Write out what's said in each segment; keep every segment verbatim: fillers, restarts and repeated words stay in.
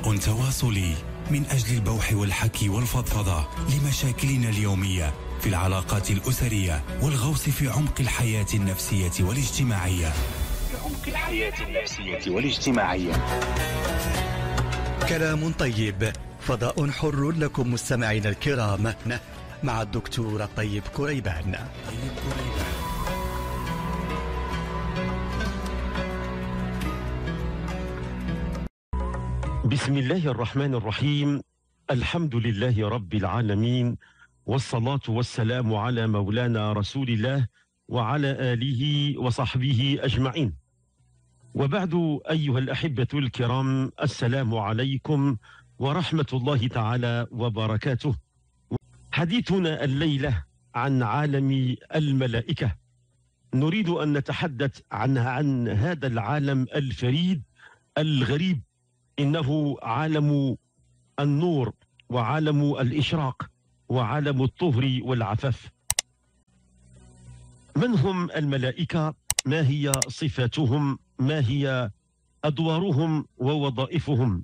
فضاء تواصلي من أجل البوح والحكي والفضفضة لمشاكلنا اليومية في العلاقات الأسرية والغوص في عمق الحياة النفسية والاجتماعية في عمق الحياة النفسية والاجتماعية. كلام طيب، فضاء حر لكم مستمعين الكرام، مع الدكتور طيب كريبان. بسم الله الرحمن الرحيم. الحمد لله رب العالمين، والصلاة والسلام على مولانا رسول الله وعلى آله وصحبه أجمعين، وبعد. أيها الأحبة الكرام، السلام عليكم ورحمة الله تعالى وبركاته. حديثنا الليلة عن عالم الملائكة. نريد أن نتحدث عن, عن هذا العالم الفريد الغريب. إنه عالم النور وعالم الإشراق وعالم الطهر والعفاف. من هم الملائكة؟ ما هي صفاتهم؟ ما هي أدوارهم ووظائفهم؟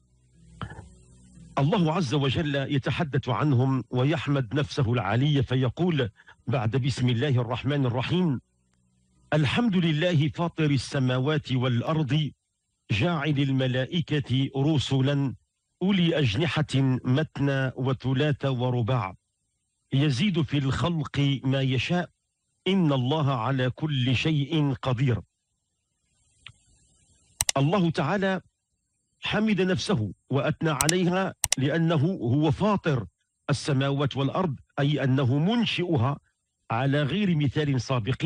الله عز وجل يتحدث عنهم ويحمد نفسه العلية، فيقول بعد بسم الله الرحمن الرحيم: الحمد لله فاطر السماوات والأرض جاعل الملائكة رسلا أولي أجنحة مثنى وثلاث ورباع يزيد في الخلق ما يشاء إن الله على كل شيء قدير. الله تعالى حمد نفسه وأثنى عليها لأنه هو فاطر السماوات والأرض، أي أنه منشئها على غير مثال سابق،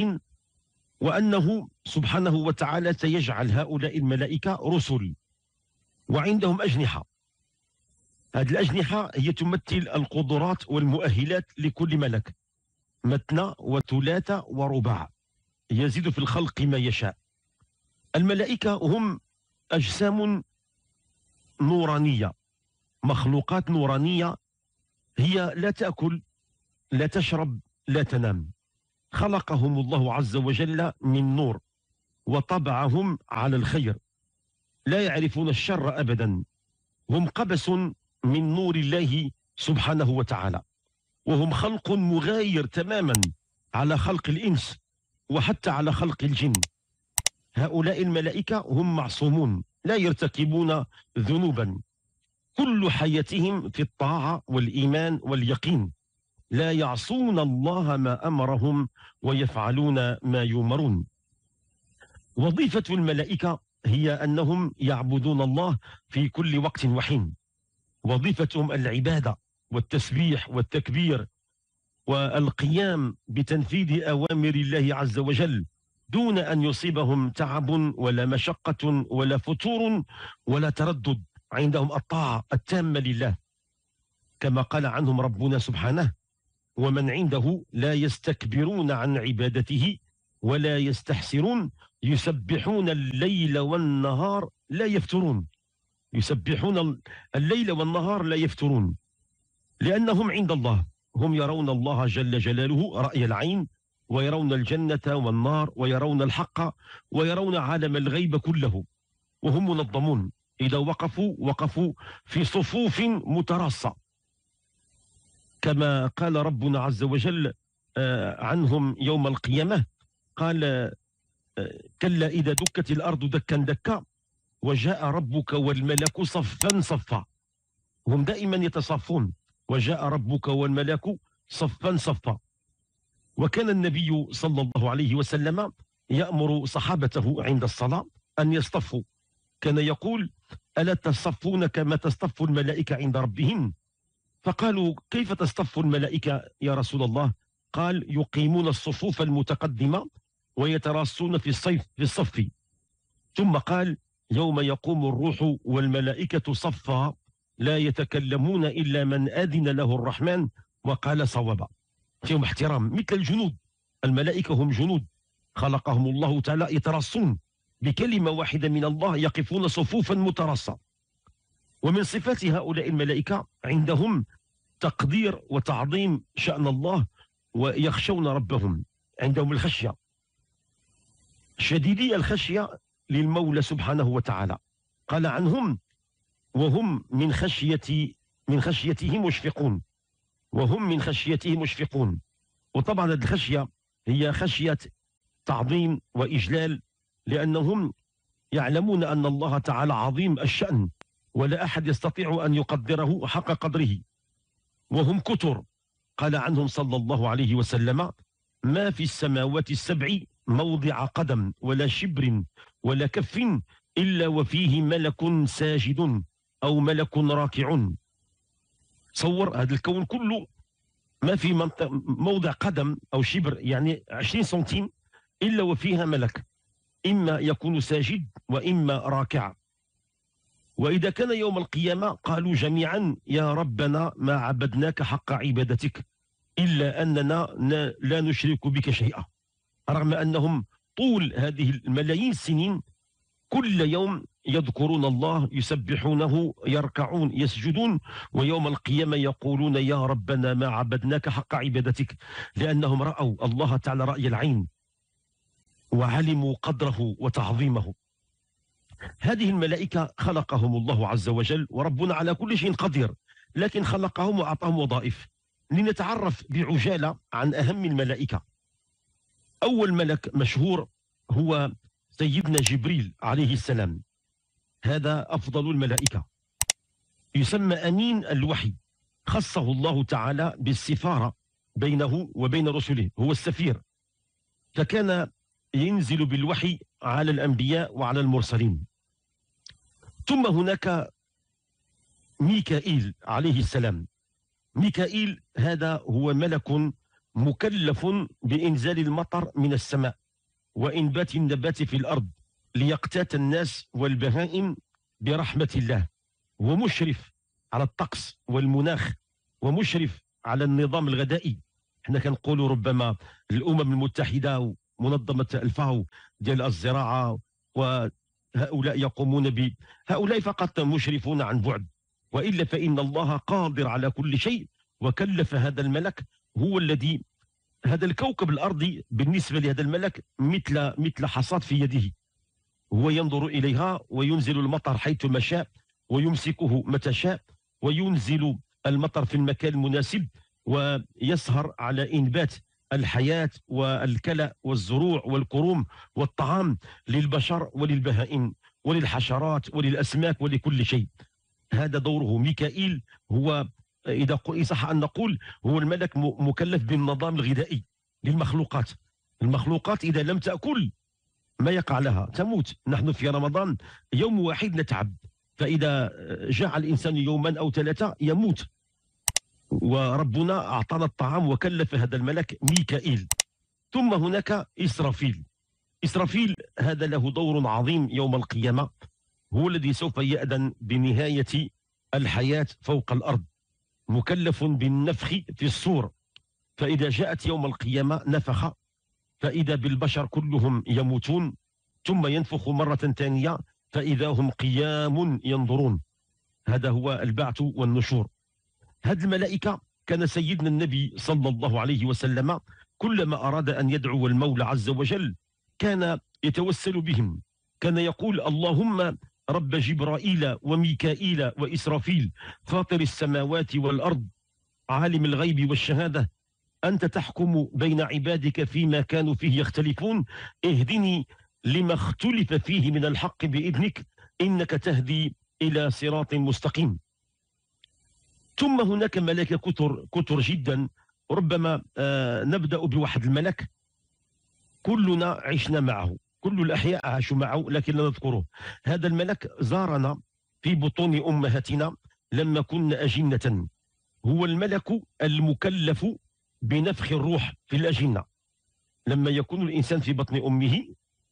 وأنه سبحانه وتعالى سيجعل هؤلاء الملائكة رسل وعندهم أجنحة. هذه الأجنحة هي تمثل القدرات والمؤهلات لكل ملك، مثنى وثلاثة ورباع يزيد في الخلق ما يشاء. الملائكة هم أجسام نورانية، مخلوقات نورانية، هي لا تأكل لا تشرب لا تنام. خلقهم الله عز وجل من نور وطبعهم على الخير، لا يعرفون الشر أبدا. هم قبس من نور الله سبحانه وتعالى، وهم خلق مغاير تماما على خلق الإنس وحتى على خلق الجن. هؤلاء الملائكة هم معصومون، لا يرتكبون ذنوبا، كل حياتهم في الطاعة والإيمان واليقين، لا يعصون الله ما أمرهم ويفعلون ما يؤمرون. وظيفة الملائكة هي أنهم يعبدون الله في كل وقت وحين. وظيفتهم العبادة والتسبيح والتكبير والقيام بتنفيذ أوامر الله عز وجل دون أن يصيبهم تعب ولا مشقة ولا فتور ولا تردد. عندهم الطاعة التامة لله، كما قال عنهم ربنا سبحانه: ومن عنده لا يستكبرون عن عبادته ولا يستحسرون يسبحون الليل والنهار لا يفترون. يسبحون الليل والنهار لا يفترون، لأنهم عند الله. هم يرون الله جل جلاله رأي العين، ويرون الجنة والنار، ويرون الحق، ويرون عالم الغيب كله، وهم منظمون. إذا وقفوا وقفوا في صفوف متراصة، كما قال ربنا عز وجل عنهم يوم القيامة، قال: كلا إذا دكت الأرض دكا دكا وجاء ربك والملك صفا صفا. هم دائما يتصفون، وجاء ربك والملك صفا صفا. وكان النبي صلى الله عليه وسلم يأمر صحابته عند الصلاة أن يصطفوا. كان يقول: ألا تصفون كما تصطف الملائكة عند ربهم؟ فقالوا: كيف تصطف الملائكة يا رسول الله؟ قال: يقيمون الصفوف المتقدمة ويتراصون في الصيف في الصف. ثم قال: يوم يقوم الروح والملائكة صفا لا يتكلمون إلا من أذن له الرحمن وقال صوابا. فيهم احترام مثل الجنود. الملائكة هم جنود خلقهم الله تعالى يتراصون بكلمة واحدة من الله، يقفون صفوفا متراصة. ومن صفات هؤلاء الملائكة عندهم تقدير وتعظيم شأن الله، ويخشون ربهم. عندهم الخشية، شديدي الخشية للمولى سبحانه وتعالى. قال عنهم: وهم من خشية من خشيته مشفقون وهم من خشيته مشفقون. وطبعا هذه الخشية هي خشية تعظيم وإجلال، لأنهم يعلمون أن الله تعالى عظيم الشأن ولا أحد يستطيع أن يقدره حق قدره، وهم كتر. قال عنهم صلى الله عليه وسلم: ما في السماوات السبع موضع قدم ولا شبر ولا كف إلا وفيه ملك ساجد أو ملك راكع. تصور هذا الكون كله ما في موضع قدم أو شبر، يعني عشرين سنتيم، إلا وفيها ملك، إما يكون ساجد وإما راكع. وإذا كان يوم القيامة قالوا جميعا: يا ربنا ما عبدناك حق عبادتك إلا أننا لا نشرك بك شيئا. رغم أنهم طول هذه الملايين السنين كل يوم يذكرون الله، يسبحونه، يركعون، يسجدون، ويوم القيامة يقولون: يا ربنا ما عبدناك حق عبادتك، لأنهم رأوا الله تعالى رأي العين وعلموا قدره وتعظيمه. هذه الملائكة خلقهم الله عز وجل، وربنا على كل شيء قدير، لكن خلقهم وأعطاهم وظائف. لنتعرف بعجالة عن أهم الملائكة. أول ملك مشهور هو سيدنا جبريل عليه السلام، هذا أفضل الملائكة، يسمى أمين الوحي، خصه الله تعالى بالسفارة بينه وبين رسله، هو السفير، فكان ينزل بالوحي على الأنبياء وعلى المرسلين. ثم هناك ميكائيل عليه السلام. ميكائيل هذا هو ملك مكلف بإنزال المطر من السماء وإنبات النبات في الأرض ليقتات الناس والبهائم برحمة الله، ومشرف على الطقس والمناخ، ومشرف على النظام الغذائي. احنا كنقولوا ربما الأمم المتحدة ومنظمة الفاو ديال الزراعة، وهؤلاء يقومون ب هؤلاء فقط مشرفون عن بعد، وإلا فإن الله قادر على كل شيء، وكلف هذا الملك هو الذي هذا الكوكب الأرضي بالنسبة لهذا الملك مثل مثل حصاد في يده، هو ينظر إليها وينزل المطر حيثما شاء ويمسكه متى شاء، وينزل المطر في المكان المناسب، ويسهر على إنبات الحياة والكلى والزروع والكروم والطعام للبشر وللبهائم وللحشرات وللأسماك ولكل شيء. هذا دوره. ميكائيل هو إذا صح أن نقول هو الملك مكلف بالنظام الغذائي للمخلوقات. المخلوقات إذا لم تأكل ما يقع لها، تموت. نحن في رمضان يوم واحد نتعب، فإذا جاع الإنسان يوما أو ثلاثة يموت، وربنا أعطانا الطعام وكلف هذا الملك ميكائيل. ثم هناك إسرافيل. إسرافيل هذا له دور عظيم يوم القيامة، هو الذي سوف يأذن بنهاية الحياة فوق الأرض، مكلف بالنفخ في الصور، فإذا جاءت يوم القيامة نفخ فإذا بالبشر كلهم يموتون، ثم ينفخ مرة ثانية فإذا هم قيام ينظرون. هذا هو البعث والنشور. هذه الملائكة كان سيدنا النبي صلى الله عليه وسلم كلما أراد أن يدعو المولى عز وجل كان يتوسل بهم، كان يقول: اللهم رب جبرائيل وميكائيل وإسرافيل فاطر السماوات والأرض عالم الغيب والشهادة أنت تحكم بين عبادك فيما كانوا فيه يختلفون اهدني لما اختلف فيه من الحق بإذنك إنك تهدي إلى صراط مستقيم. ثم هناك ملائكة كثر كثر جدا، ربما آه نبدأ بواحد الملك كلنا عشنا معه، كل الأحياء عاشوا معه لكن لا نذكره. هذا الملك زارنا في بطون أمهاتنا لما كنا أجنة، هو الملك المكلف بنفخ الروح في الأجنة. لما يكون الإنسان في بطن أمه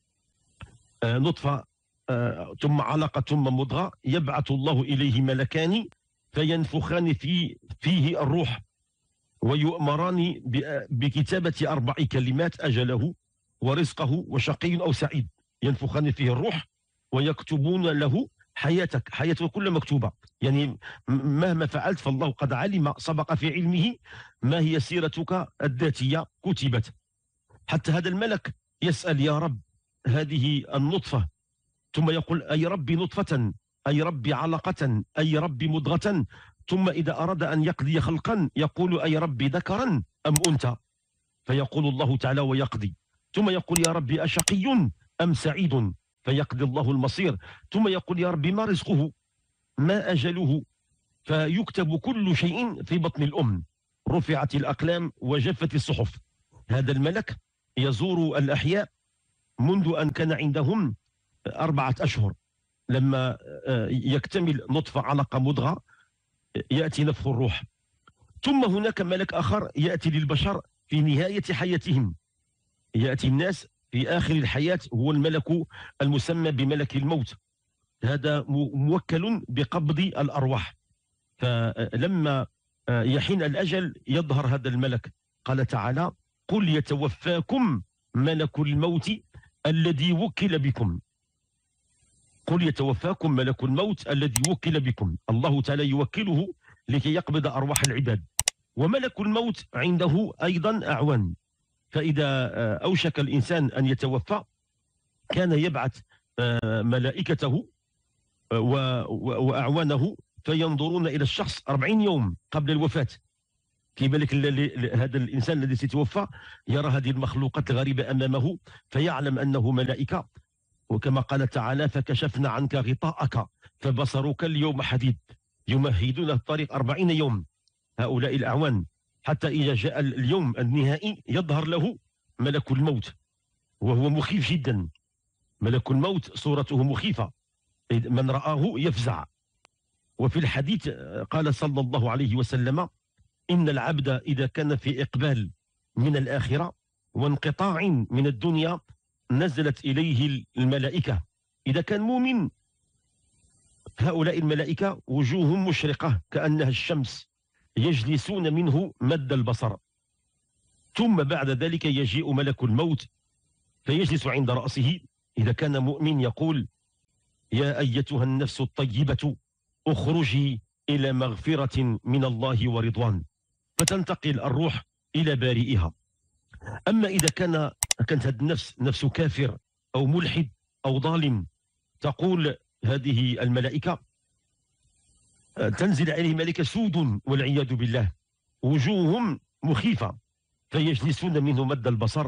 آه نطفة آه ثم علقة ثم مضغة، يبعث الله إليه ملكان فينفخان في فيه الروح ويؤمران بكتابة أربع كلمات: أجله ورزقه وشقي أو سعيد. ينفخان فيه الروح ويكتبون له حياتك، حياتك كلها مكتوبة، يعني مهما فعلت فالله قد علم، سبق في علمه ما هي سيرتك الذاتية كتبت. حتى هذا الملك يسأل: يا رب هذه النطفة، ثم يقول: أي ربي نطفة أي رب علقة، أي رب مضغة. ثم إذا أراد أن يقضي خلقا يقول أي رب ذكرا أم أنثى، فيقول الله تعالى ويقضي. ثم يقول يا رب أشقي أم سعيد، فيقضي الله المصير. ثم يقول يا رب ما رزقه ما أجله، فيكتب كل شيء في بطن الأم. رفعت الأقلام وجفت الصحف. هذا الملك يزور الأحياء منذ أن كان عندهم أربعة أشهر. لما يكتمل نطفة علقة مضغة يأتي نفخ الروح. ثم هناك ملك آخر يأتي للبشر في نهاية حياتهم، يأتي الناس في آخر الحياة، هو الملك المسمى بملك الموت. هذا موكل بقبض الأرواح. فلما يحين الأجل يظهر هذا الملك. قال تعالى قل يتوفاكم ملك الموت الذي وكل بكم. قل يتوفاكم ملك الموت الذي وكل بكم. الله تعالى يوكله لكي يقبض أرواح العباد. وملك الموت عنده أيضا أعوان، فإذا أوشك الإنسان أن يتوفى كان يبعث ملائكته وأعوانه فينظرون إلى الشخص أربعين يوم قبل الوفاة. في بالك هذا الإنسان الذي سيتوفى يرى هذه المخلوقات الغريبة أمامه فيعلم أنه ملائكة. وكما قال تعالى فكشفنا عنك غطاءك فبصرك اليوم حديد. يمهدون الطريق أربعين يوم هؤلاء الأعوان، حتى إذا جاء اليوم النهائي يظهر له ملك الموت وهو مخيف جدا. ملك الموت صورته مخيفة، من رآه يفزع. وفي الحديث قال صلى الله عليه وسلم إن العبد إذا كان في إقبال من الآخرة وانقطاع من الدنيا نزلت إليه الملائكة. إذا كان مؤمن هؤلاء الملائكة وجوههم مشرقة كأنها الشمس، يجلسون منه مد البصر. ثم بعد ذلك يجيء ملك الموت فيجلس عند رأسه. إذا كان مؤمن يقول يا أيتها النفس الطيبة اخرجي إلى مغفرة من الله ورضوان، فتنتقل الروح إلى بارئها. أما إذا كان كانت هذه النفس نفس كافر أو ملحد أو ظالم، تقول هذه الملائكة تنزل عليه ملائكة سود والعياذ بالله، وجوههم مخيفة، فيجلسون منه مد البصر.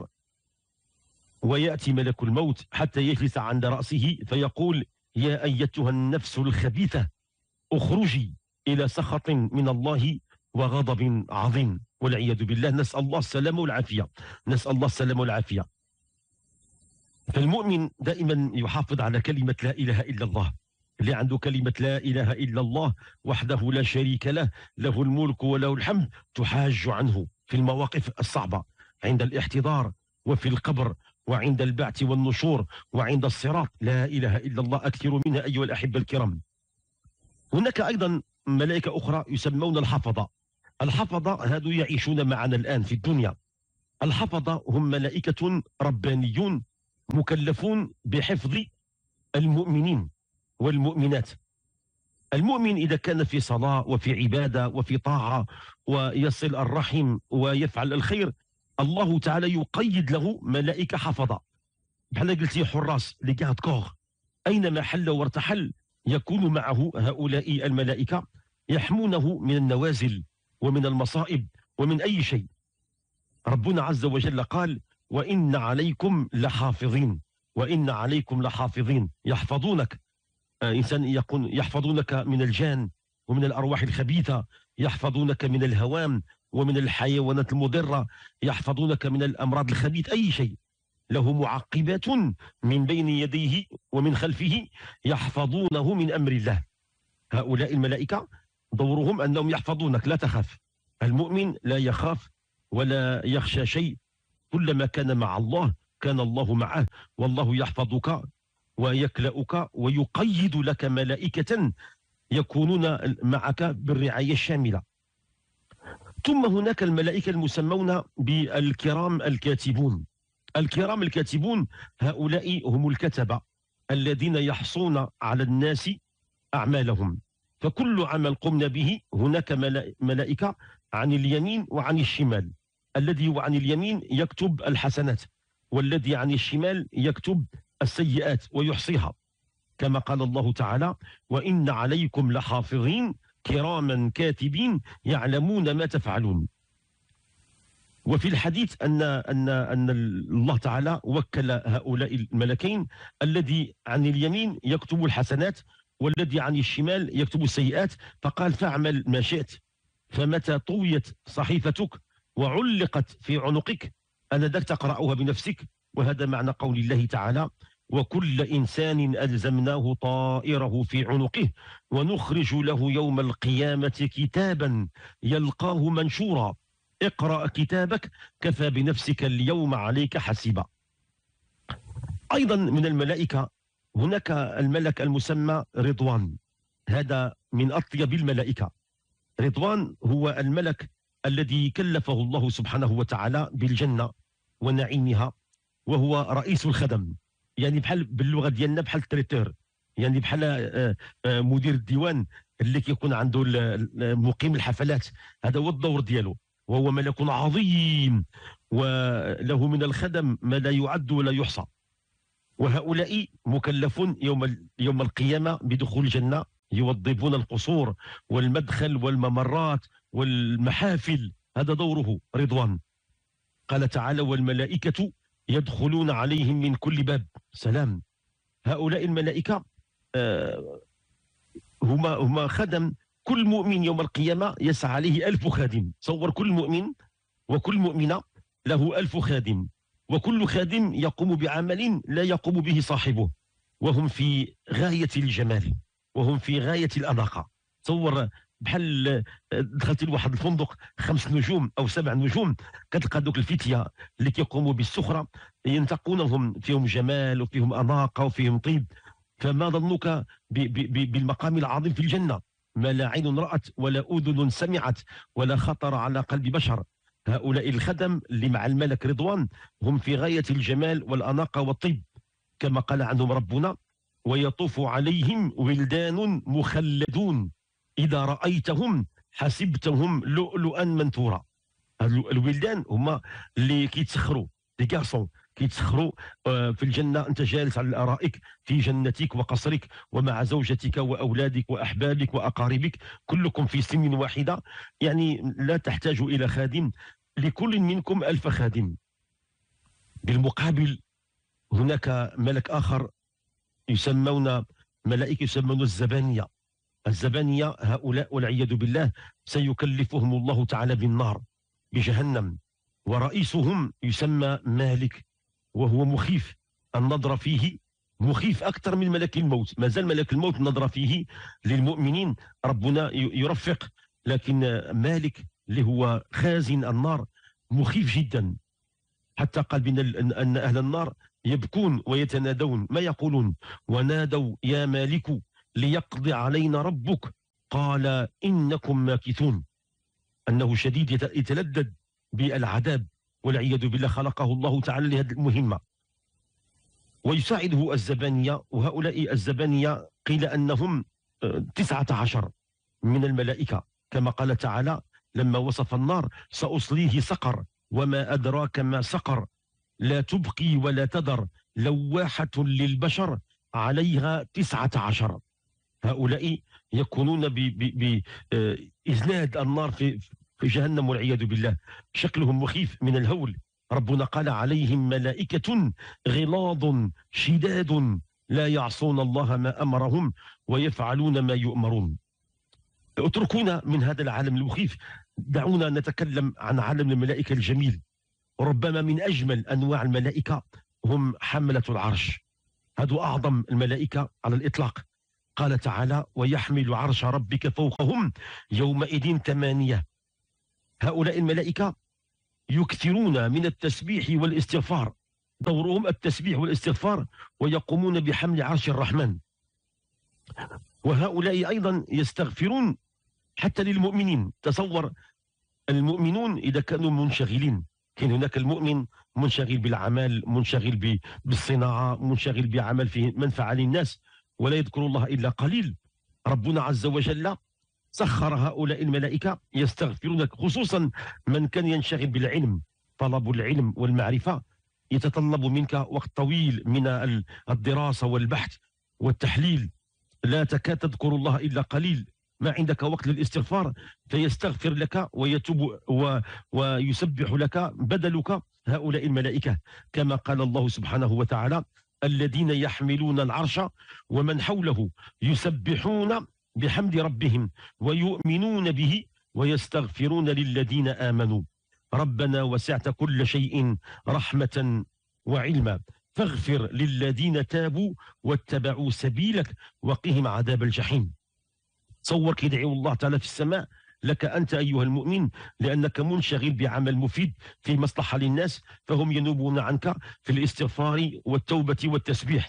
ويأتي ملك الموت حتى يجلس عند رأسه فيقول يا أيتها النفس الخبيثة اخرجي إلى سخط من الله وغضب عظيم والعياذ بالله. نسأل الله السلامة والعافية، نسأل الله السلامة والعافية. فالمؤمن دائما يحافظ على كلمة لا إله إلا الله. اللي عنده كلمة لا إله إلا الله وحده لا شريك له، له الملك وله الحمد، تحاج عنه في المواقف الصعبة، عند الاحتضار وفي القبر وعند البعث والنشور وعند الصراط. لا إله إلا الله أكثر منها أيها الأحبة الكرام. هناك أيضا ملائكة أخرى يسمون الحفظة. الحفظة هذو يعيشون معنا الآن في الدنيا. الحفظة هم ملائكة ربانيون مكلفون بحفظ المؤمنين والمؤمنات. المؤمن إذا كان في صلاة وفي عبادة وفي طاعة ويصل الرحم ويفعل الخير، الله تعالى يقيد له ملائكة حفظة، بحال قلتي حراس لقاعد كوغ، أينما حل وارتحل يكون معه هؤلاء الملائكة يحمونه من النوازل ومن المصائب ومن أي شيء. ربنا عز وجل قال وإن عليكم لحافظين، وإن عليكم لحافظين يحفظونك. آه إنسان يكون يحفظونك من الجان ومن الأرواح الخبيثة، يحفظونك من الهوام ومن الحيوانات المضرة، يحفظونك من الأمراض الخبيثة، أي شيء. له معقبات من بين يديه ومن خلفه يحفظونه من أمر الله. هؤلاء الملائكة دورهم أنهم يحفظونك، لا تخاف. المؤمن لا يخاف ولا يخشى شيء، كلما كان مع الله كان الله معه، والله يحفظك ويكلأك ويقيد لك ملائكة يكونون معك بالرعاية الشاملة. ثم هناك الملائكة المسمون بالكرام الكاتبون. الكرام الكاتبون هؤلاء هم الكتبة الذين يحصون على الناس أعمالهم. فكل عمل قمنا به هناك ملائكة عن اليمين وعن الشمال. الذي عن اليمين يكتب الحسنات، والذي عن الشمال يكتب السيئات ويحصيها. كما قال الله تعالى: وإن عليكم لحافظين كراما كاتبين يعلمون ما تفعلون. وفي الحديث أن أن أن الله تعالى وكل هؤلاء الملكين، الذي عن اليمين يكتب الحسنات والذي عن الشمال يكتب السيئات، فقال: فاعمل ما شئت، فمتى طويت صحيفتك وعلقت في عنقك آنذاك تقرأها بنفسك. وهذا معنى قول الله تعالى: وكل إنسان ألزمناه طائره في عنقه ونخرج له يوم القيامة كتابا يلقاه منشورا اقرأ كتابك كفى بنفسك اليوم عليك حسيبا. أيضا من الملائكة هناك الملك المسمى رضوان، هذا من أطيب الملائكة. رضوان هو الملك الذي كلفه الله سبحانه وتعالى بالجنة ونعيمها، وهو رئيس الخدم، يعني بحال باللغة ديالنا بحال التريتور، يعني بحال مدير الديوان اللي كيكون عنده مقيم الحفلات، هذا هو الدور ديالو. وهو ملك عظيم وله من الخدم ما لا يعد ولا يحصى. وهؤلاء مكلفون يوم يوم القيامة بدخول الجنة، يوضبون القصور والمدخل والممرات والمحافل، هذا دوره رضوان. قال تعالى: والملائكة يدخلون عليهم من كل باب سلام. هؤلاء الملائكة آه هما هما خدم كل مؤمن يوم القيامة، يسعى عليه ألف خادم. تصور كل مؤمن وكل مؤمنة له ألف خادم، وكل خادم يقوم بعمل لا يقوم به صاحبه، وهم في غاية الجمال وهم في غاية الأناقة. تصور بحال دخلت لواحد الفندق خمس نجوم أو سبع نجوم، كتلقى دوك الفتية اللي كيقوموا بالسخرة ينتقونهم، فيهم جمال وفيهم أناقة وفيهم طيب. فما ظنك بالمقام العظيم في الجنة، ما لا عين رأت ولا أذن سمعت ولا خطر على قلب بشر. هؤلاء الخدم اللي مع الملك رضوان هم في غاية الجمال والأناقة والطيب، كما قال عنهم ربنا: ويطوف عليهم ولدان مخلدون إذا رأيتهم حسبتهم لؤلؤا منثورا. الولدان هما اللي كيتسخروا، لي كارسون كيتسخروا في الجنة. أنت جالس على الأرائك في جنتك وقصرك ومع زوجتك وأولادك وأحبابك وأقاربك، كلكم في سن واحدة، يعني لا تحتاج إلى خادم، لكل منكم ألف خادم. بالمقابل هناك ملك آخر يسمون ملائكة يسمون الزبانية. الزبانية هؤلاء والعياذ بالله سيكلفهم الله تعالى بالنار، بجهنم، ورئيسهم يسمى مالك، وهو مخيف. النظر فيه مخيف أكثر من ملك الموت. ما زال ملك الموت النظر فيه للمؤمنين ربنا يرفق، لكن مالك اللي هو خازن النار مخيف جدا، حتى قال بنا أن أهل النار يبكون ويتنادون. ما يقولون؟ ونادوا يا مالك ليقضي علينا ربك قال إنكم ماكثون. أنه شديد يتلذذ بالعذاب والعياذ بالله، خلقه الله تعالى لهذه المهمة. ويساعده الزبانية، وهؤلاء الزبانية قيل أنهم تسعة عشر من الملائكة، كما قال تعالى لما وصف النار: سأصليه سقر وما أدراك ما سقر لا تبقي ولا تذر لواحة للبشر عليها تسعة عشر. هؤلاء يكونون بإذناد النار في في جهنم والعياذ بالله، شكلهم مخيف من الهول. ربنا قال عليهم ملائكة غلاظ شداد لا يعصون الله ما أمرهم ويفعلون ما يؤمرون. اتركونا من هذا العالم المخيف، دعونا نتكلم عن عالم الملائكة الجميل. ربما من أجمل أنواع الملائكة هم حملة العرش، هذو أعظم الملائكة على الإطلاق. قال تعالى: ويحمل عرش ربك فوقهم يومئذ ثمانية. هؤلاء الملائكة يكثرون من التسبيح والاستغفار، دورهم التسبيح والاستغفار، ويقومون بحمل عرش الرحمن. وهؤلاء أيضا يستغفرون حتى للمؤمنين. تصور المؤمنون إذا كانوا منشغلين، كان هناك المؤمن منشغل بالعمل، منشغل بالصناعة، منشغل بعمل فيه منفعة للناس، ولا يذكر الله إلا قليل. ربنا عز وجل سخر هؤلاء الملائكة يستغفرون، خصوصا من كان ينشغل بالعلم. طلب العلم والمعرفة يتطلب منك وقت طويل من الدراسة والبحث، والتحليل، لا تكاد تذكر الله إلا قليل، ما عندك وقت للاستغفار، فيستغفر لك ويتوب و... ويسبح لك بدلك هؤلاء الملائكة، كما قال الله سبحانه وتعالى: الذين يحملون العرش ومن حوله يسبحون بحمد ربهم ويؤمنون به ويستغفرون للذين آمنوا ربنا وسعت كل شيء رحمة وعلما فاغفر للذين تابوا واتبعوا سبيلك وقهم عذاب الجحيم. تصور كيدعو الله تعالى في السماء لك أنت أيها المؤمن، لأنك منشغل بعمل مفيد في مصلحة للناس، فهم ينوبون عنك في الاستغفار والتوبة والتسبيح.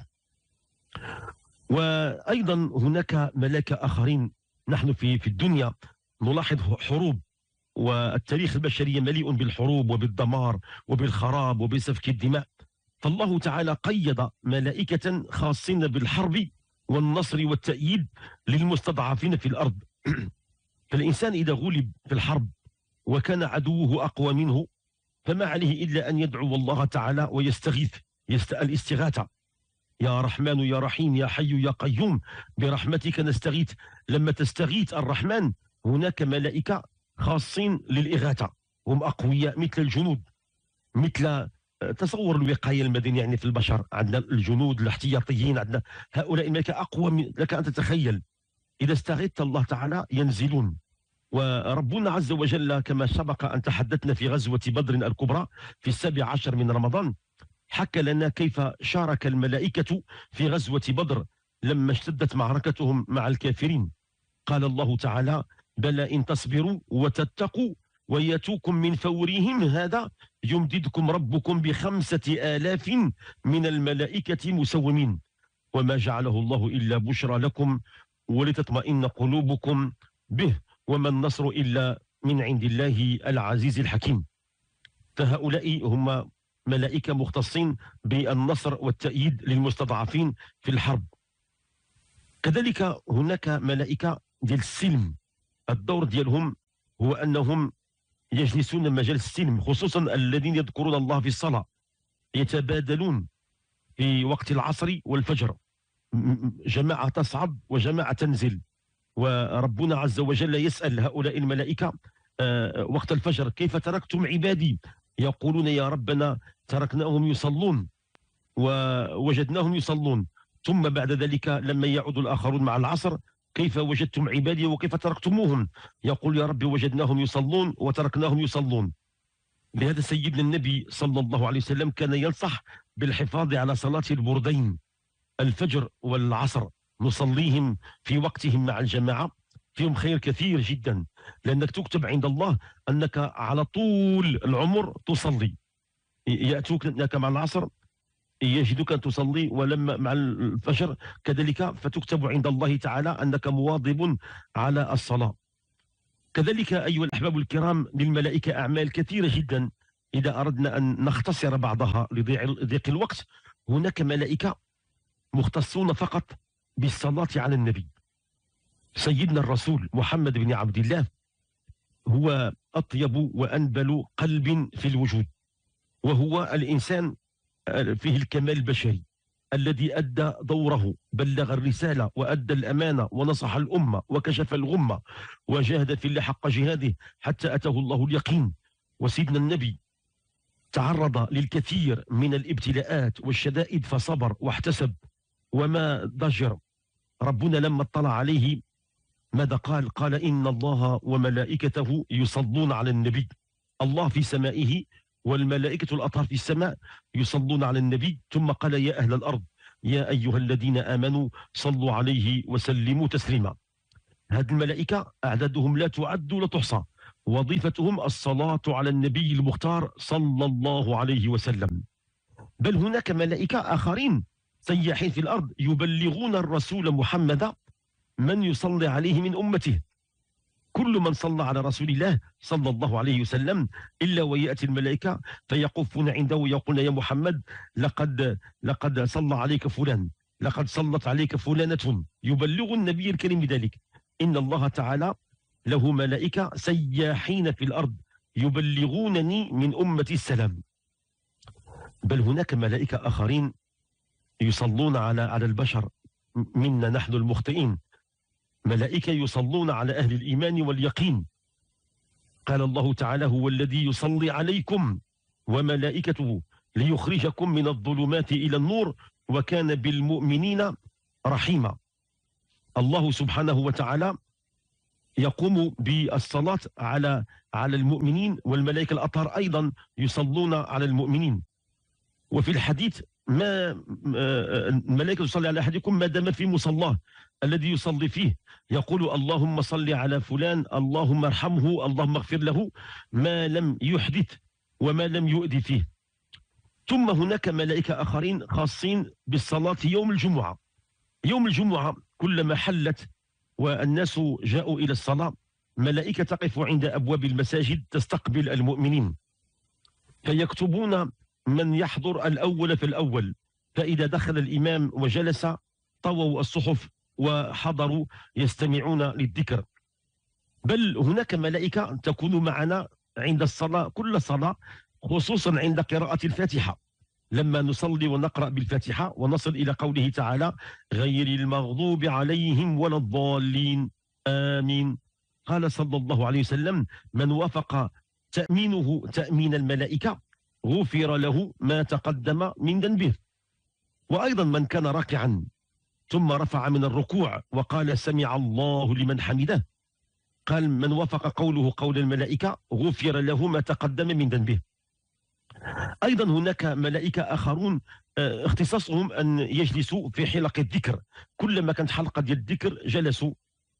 وأيضا هناك ملائكة آخرين. نحن في في الدنيا نلاحظ حروب، والتاريخ البشري مليء بالحروب وبالدمار وبالخراب وبسفك الدماء، فالله تعالى قيد ملائكة خاصين بالحرب والنصر والتأييد للمستضعفين في الأرض. فالإنسان إذا غلب في الحرب وكان عدوه أقوى منه، فما عليه إلا أن يدعو الله تعالى ويستغيث، الاستغاثة: يا رحمن يا رحيم يا حي يا قيوم برحمتك نستغيث. لما تستغيث الرحمن هناك ملائكة خاصين للإغاثة، هم أقوياء مثل الجنود، مثل تصور الوقاية المدنية يعني في البشر، عندنا الجنود الاحتياطيين، عندنا هؤلاء الملائكة أقوى من لك أن تتخيل. إذا استغيثت الله تعالى ينزلون. وربنا عز وجل كما سبق أن تحدثنا في غزوة بدر الكبرى في السابع عشر من رمضان، حكى لنا كيف شارك الملائكة في غزوة بدر لما اشتدت معركتهم مع الكافرين. قال الله تعالى: بلى إن تصبروا وتتقوا وياتوكم من فورهم هذا يمددكم ربكم بخمسة آلاف من الملائكة مسومين وما جعله الله إلا بشرى لكم ولتطمئن قلوبكم به وما النصر إلا من عند الله العزيز الحكيم. فهؤلاء هم ملائكة مختصين بالنصر والتأييد للمستضعفين في الحرب. كذلك هناك ملائكة ديال السلم، الدور ديالهم هو أنهم يجلسون مجال السلم، خصوصا الذين يذكرون الله في الصلاة، يتبادلون في وقت العصر والفجر، جماعة تصعد وجماعة تنزل، وربنا عز وجل يسأل هؤلاء الملائكة وقت الفجر: كيف تركتم عبادي؟ يقولون: يا ربنا تركناهم يصلون ووجدناهم يصلون. ثم بعد ذلك لما يعود الآخرون مع العصر: كيف وجدتم عبادي وكيف تركتموهم؟ يقول: يا رب وجدناهم يصلون وتركناهم يصلون. لهذا سيدنا النبي صلى الله عليه وسلم كان ينصح بالحفاظ على صلاة البردين، الفجر والعصر، نصليهم في وقتهم مع الجماعة، فيهم خير كثير جدا، لأنك تكتب عند الله أنك على طول العمر تصلي. يأتوك أنك مع العصر يجدك أن تصلي، ولما مع الفجر كذلك، فتكتب عند الله تعالى أنك مواظب على الصلاة. كذلك أيها الأحباب الكرام، للملائكة أعمال كثيرة جدا، إذا أردنا أن نختصر بعضها لضيق الوقت. هناك ملائكة مختصون فقط بالصلاة على النبي. سيدنا الرسول محمد بن عبد الله هو أطيب وأنبل قلب في الوجود، وهو الإنسان فيه الكمال البشري الذي أدى دوره، بلغ الرسالة وأدى الأمانة ونصح الأمة وكشف الغمة وجاهد في الله حق جهاده حتى أتاه الله اليقين. وسيدنا النبي تعرض للكثير من الابتلاءات والشدائد فصبر واحتسب وما ضجر. ربنا لما اطلع عليه ماذا قال؟ قال: إن الله وملائكته يصلون على النبي. الله في سمائه والملائكة الأطهار في السماء يصلون على النبي. ثم قال: يا أهل الأرض يا أيها الذين آمنوا صلوا عليه وسلموا تسليما. هذه الملائكة أعدادهم لا تعد ولا تحصى، وظيفتهم الصلاة على النبي المختار صلى الله عليه وسلم. بل هناك ملائكة آخرين سياحين في الأرض يبلغون الرسول محمد من يصلي عليه من أمته. كل من صلى على رسول الله صلى الله عليه وسلم إلا ويأتي الملائكة فيقفون عنده ويقولون: يا محمد لقد لقد صلى عليك فلان، لقد صلت عليك فلانة. يبلغ النبي الكريم بذلك. إن الله تعالى له ملائكة سياحين في الأرض يبلغونني من أمتي السلام. بل هناك ملائكة آخرين يصلون على على البشر، منا نحن المخطئين. ملائكة يصلون على أهل الإيمان واليقين. قال الله تعالى: هو الذي يصلي عليكم وملائكته ليخرجكم من الظلمات إلى النور وكان بالمؤمنين رحيما. الله سبحانه وتعالى يقوم بالصلاة على على المؤمنين، والملائكة الأطهار أيضا يصلون على المؤمنين. وفي الحديث: ما الملائكة تصلي على أحدكم ما دام في مصلاه الذي يصلي فيه، يقول: اللهم صل على فلان، اللهم ارحمه، اللهم اغفر له، ما لم يحدث وما لم يؤذي فيه. ثم هناك ملائكة آخرين خاصين بالصلاة يوم الجمعة. يوم الجمعة كلما حلت والناس جاءوا إلى الصلاة، ملائكة تقف عند أبواب المساجد تستقبل المؤمنين، فيكتبون من يحضر الأول في الأول، فإذا دخل الإمام وجلس طووا الصحف وحضروا يستمعون للذكر. بل هناك ملائكة تكون معنا عند الصلاة، كل صلاة، خصوصا عند قراءة الفاتحة، لما نصلي ونقرأ بالفاتحة ونصل إلى قوله تعالى: غير المغضوب عليهم ولا الضالين آمين. قال صلى الله عليه وسلم: من وافق تأمينه تأمين الملائكة غفر له ما تقدم من ذنبه. وأيضا من كان راكعا ثم رفع من الركوع وقال: سمع الله لمن حمده، قال: من وافق قوله قول الملائكة غفر له ما تقدم من ذنبه. أيضا هناك ملائكة آخرون اختصاصهم أن يجلسوا في حلق الذكر، كلما كانت حلقة ديال الذكر جلسوا،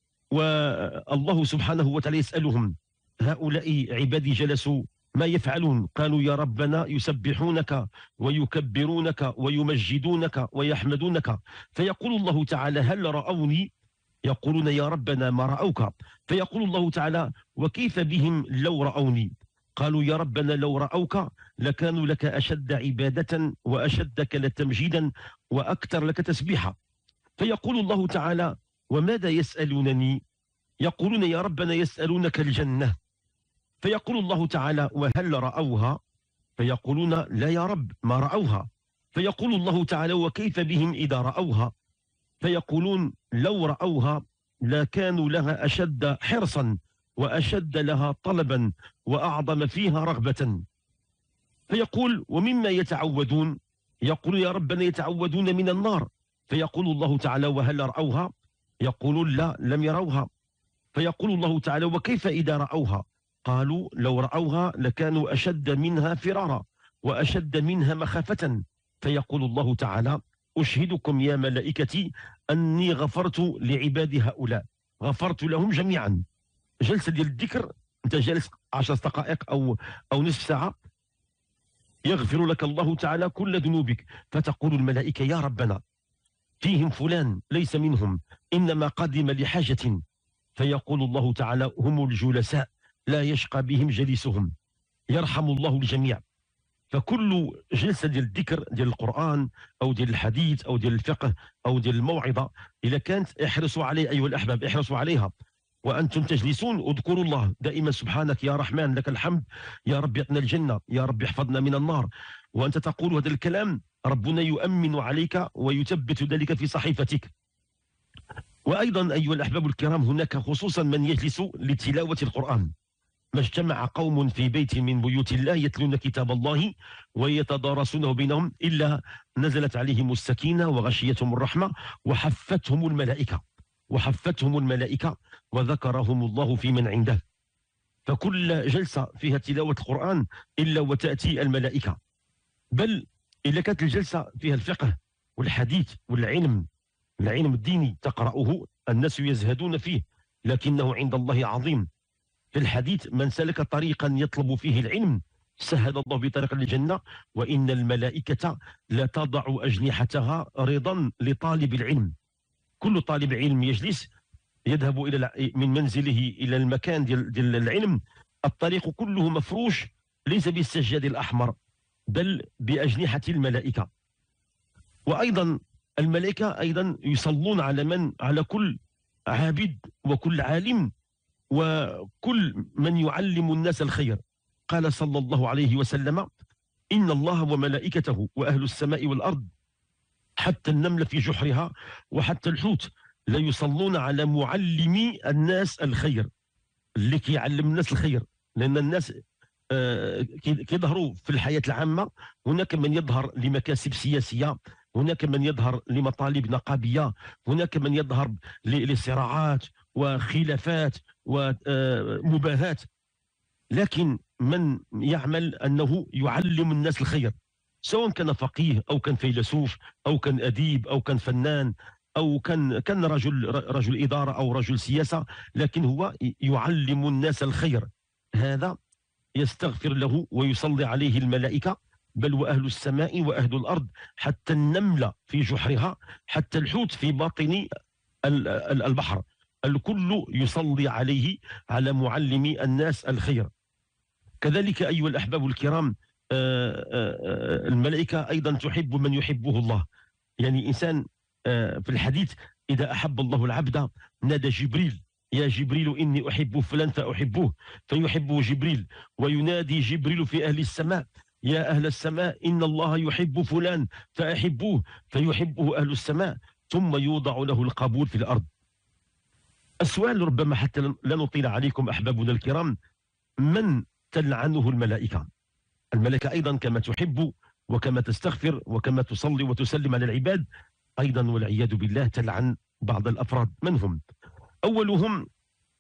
والله سبحانه وتعالى يسألهم: هؤلاء عبادي جلسوا ما يفعلون؟ قالوا: يا ربنا يسبحونك ويكبرونك ويمجدونك ويحمدونك. فيقول الله تعالى: هل رأوني؟ يقولون: يا ربنا ما رأوك. فيقول الله تعالى: وكيف بهم لو رأوني؟ قالوا: يا ربنا لو رأوك لكانوا لك أشد عبادة وأشدك لتمجيدا وأكثر لك تسبيحا. فيقول الله تعالى: وماذا يسألونني؟ يقولون: يا ربنا يسألونك الجنة. فيقول الله تعالى: وهل رأوها؟ فيقولون: لا يا رب ما رأوها. فيقول الله تعالى: وكيف بهم إذا رأوها؟ فيقولون: لو رأوها لكانوا لها أشد حرصا وأشد لها طلبا وأعظم فيها رغبة. فيقول: ومما يتعودون؟ يقول: يا ربنا يتعودون من النار. فيقول الله تعالى: وهل رأوها؟ يقولون: لا لم يروها. فيقول الله تعالى: وكيف إذا رأوها؟ قالوا: لو رأوها لكانوا أشد منها فرارا وأشد منها مخافة. فيقول الله تعالى: أشهدكم يا ملائكتي أني غفرت لعبادي هؤلاء، غفرت لهم جميعا. جلسة ديال الذكر، أنت جالس عشر دقائق أو أو نصف ساعة، يغفر لك الله تعالى كل ذنوبك. فتقول الملائكة: يا ربنا فيهم فلان ليس منهم، إنما قدم لحاجة. فيقول الله تعالى: هم الجلساء لا يشقى بهم جليسهم، يرحم الله الجميع. فكل جلسة ديال الذكر ديال القرآن أو ديال الحديث أو ديال الفقه أو ديال الموعظة، إذا كانت احرصوا عليه أيها الأحباب، احرصوا عليها وأنتم تجلسون، اذكروا الله دائما: سبحانك يا رحمن لك الحمد، يا رب اعطنا الجنة، يا رب احفظنا من النار. وأنت تقول هذا الكلام، ربنا يؤمن عليك ويثبت ذلك في صحيفتك. وأيضا أيها الأحباب الكرام، هناك خصوصا من يجلس لتلاوة القرآن. ما اجتمع قوم في بيت من بيوت الله يتلون كتاب الله ويتدارسونه بينهم إلا نزلت عليهم السكينة وغشيتهم الرحمة وحفتهم الملائكة وحفتهم الملائكة وذكرهم الله في من عنده. فكل جلسة فيها تلاوة القرآن إلا وتأتي الملائكة. بل إذا كانت الجلسة فيها الفقه والحديث والعلم، العلم الديني تقرأه الناس يزهدون فيه، لكنه عند الله عظيم. في الحديث: من سلك طريقا يطلب فيه العلم سهل الله بطريق الجنة، وإن الملائكة لا تضع أجنحتها رضا لطالب العلم. كل طالب علم يجلس يذهب إلى من منزله إلى المكان ديال ديال العلم، الطريق كله مفروش ليس بالسجاد الأحمر بل بأجنحة الملائكة. وأيضا الملائكة أيضا يصلون على من على كل عابد وكل عالم وكل من يعلم الناس الخير. قال صلى الله عليه وسلم: إن الله وملائكته وأهل السماء والأرض حتى النملة في جحرها وحتى الحوت لا يصلون على معلمي الناس الخير، اللي كيعلم الناس الخير. لأن الناس آه، كيظهروا في الحياة العامة، هناك من يظهر لمكاسب سياسية، هناك من يظهر لمطالب نقابية، هناك من يظهر لصراعات وخلافات ومباهات، لكن من يعمل أنه يعلم الناس الخير، سواء كان فقيه أو كان فيلسوف أو كان أديب أو كان فنان أو كان كان رجل رجل إدارة أو رجل سياسة، لكن هو يعلم الناس الخير، هذا يستغفر له ويصلي عليه الملائكة، بل وأهل السماء وأهل الأرض، حتى النملة في جحرها، حتى الحوت في باطن البحر، الكل يصلي عليه، على معلم الناس الخير. كذلك أيها الأحباب الكرام، الملائكة أيضا تحب من يحبه الله. يعني إنسان في الحديث إذا أحب الله العبد نادى جبريل: يا جبريل إني أحب فلان فأحبه، فيحبه جبريل. وينادي جبريل في أهل السماء: يا أهل السماء إن الله يحب فلان فأحبوه، فيحبه أهل السماء. ثم يوضع له القبول في الأرض. السؤال ربما حتى لا نطيل عليكم أحبابنا الكرام: من تلعنه الملائكة؟ الملائكة أيضا كما تحب وكما تستغفر وكما تصلي وتسلم على العباد، أيضا والعياذ بالله تلعن بعض الأفراد. من هم؟ أولهم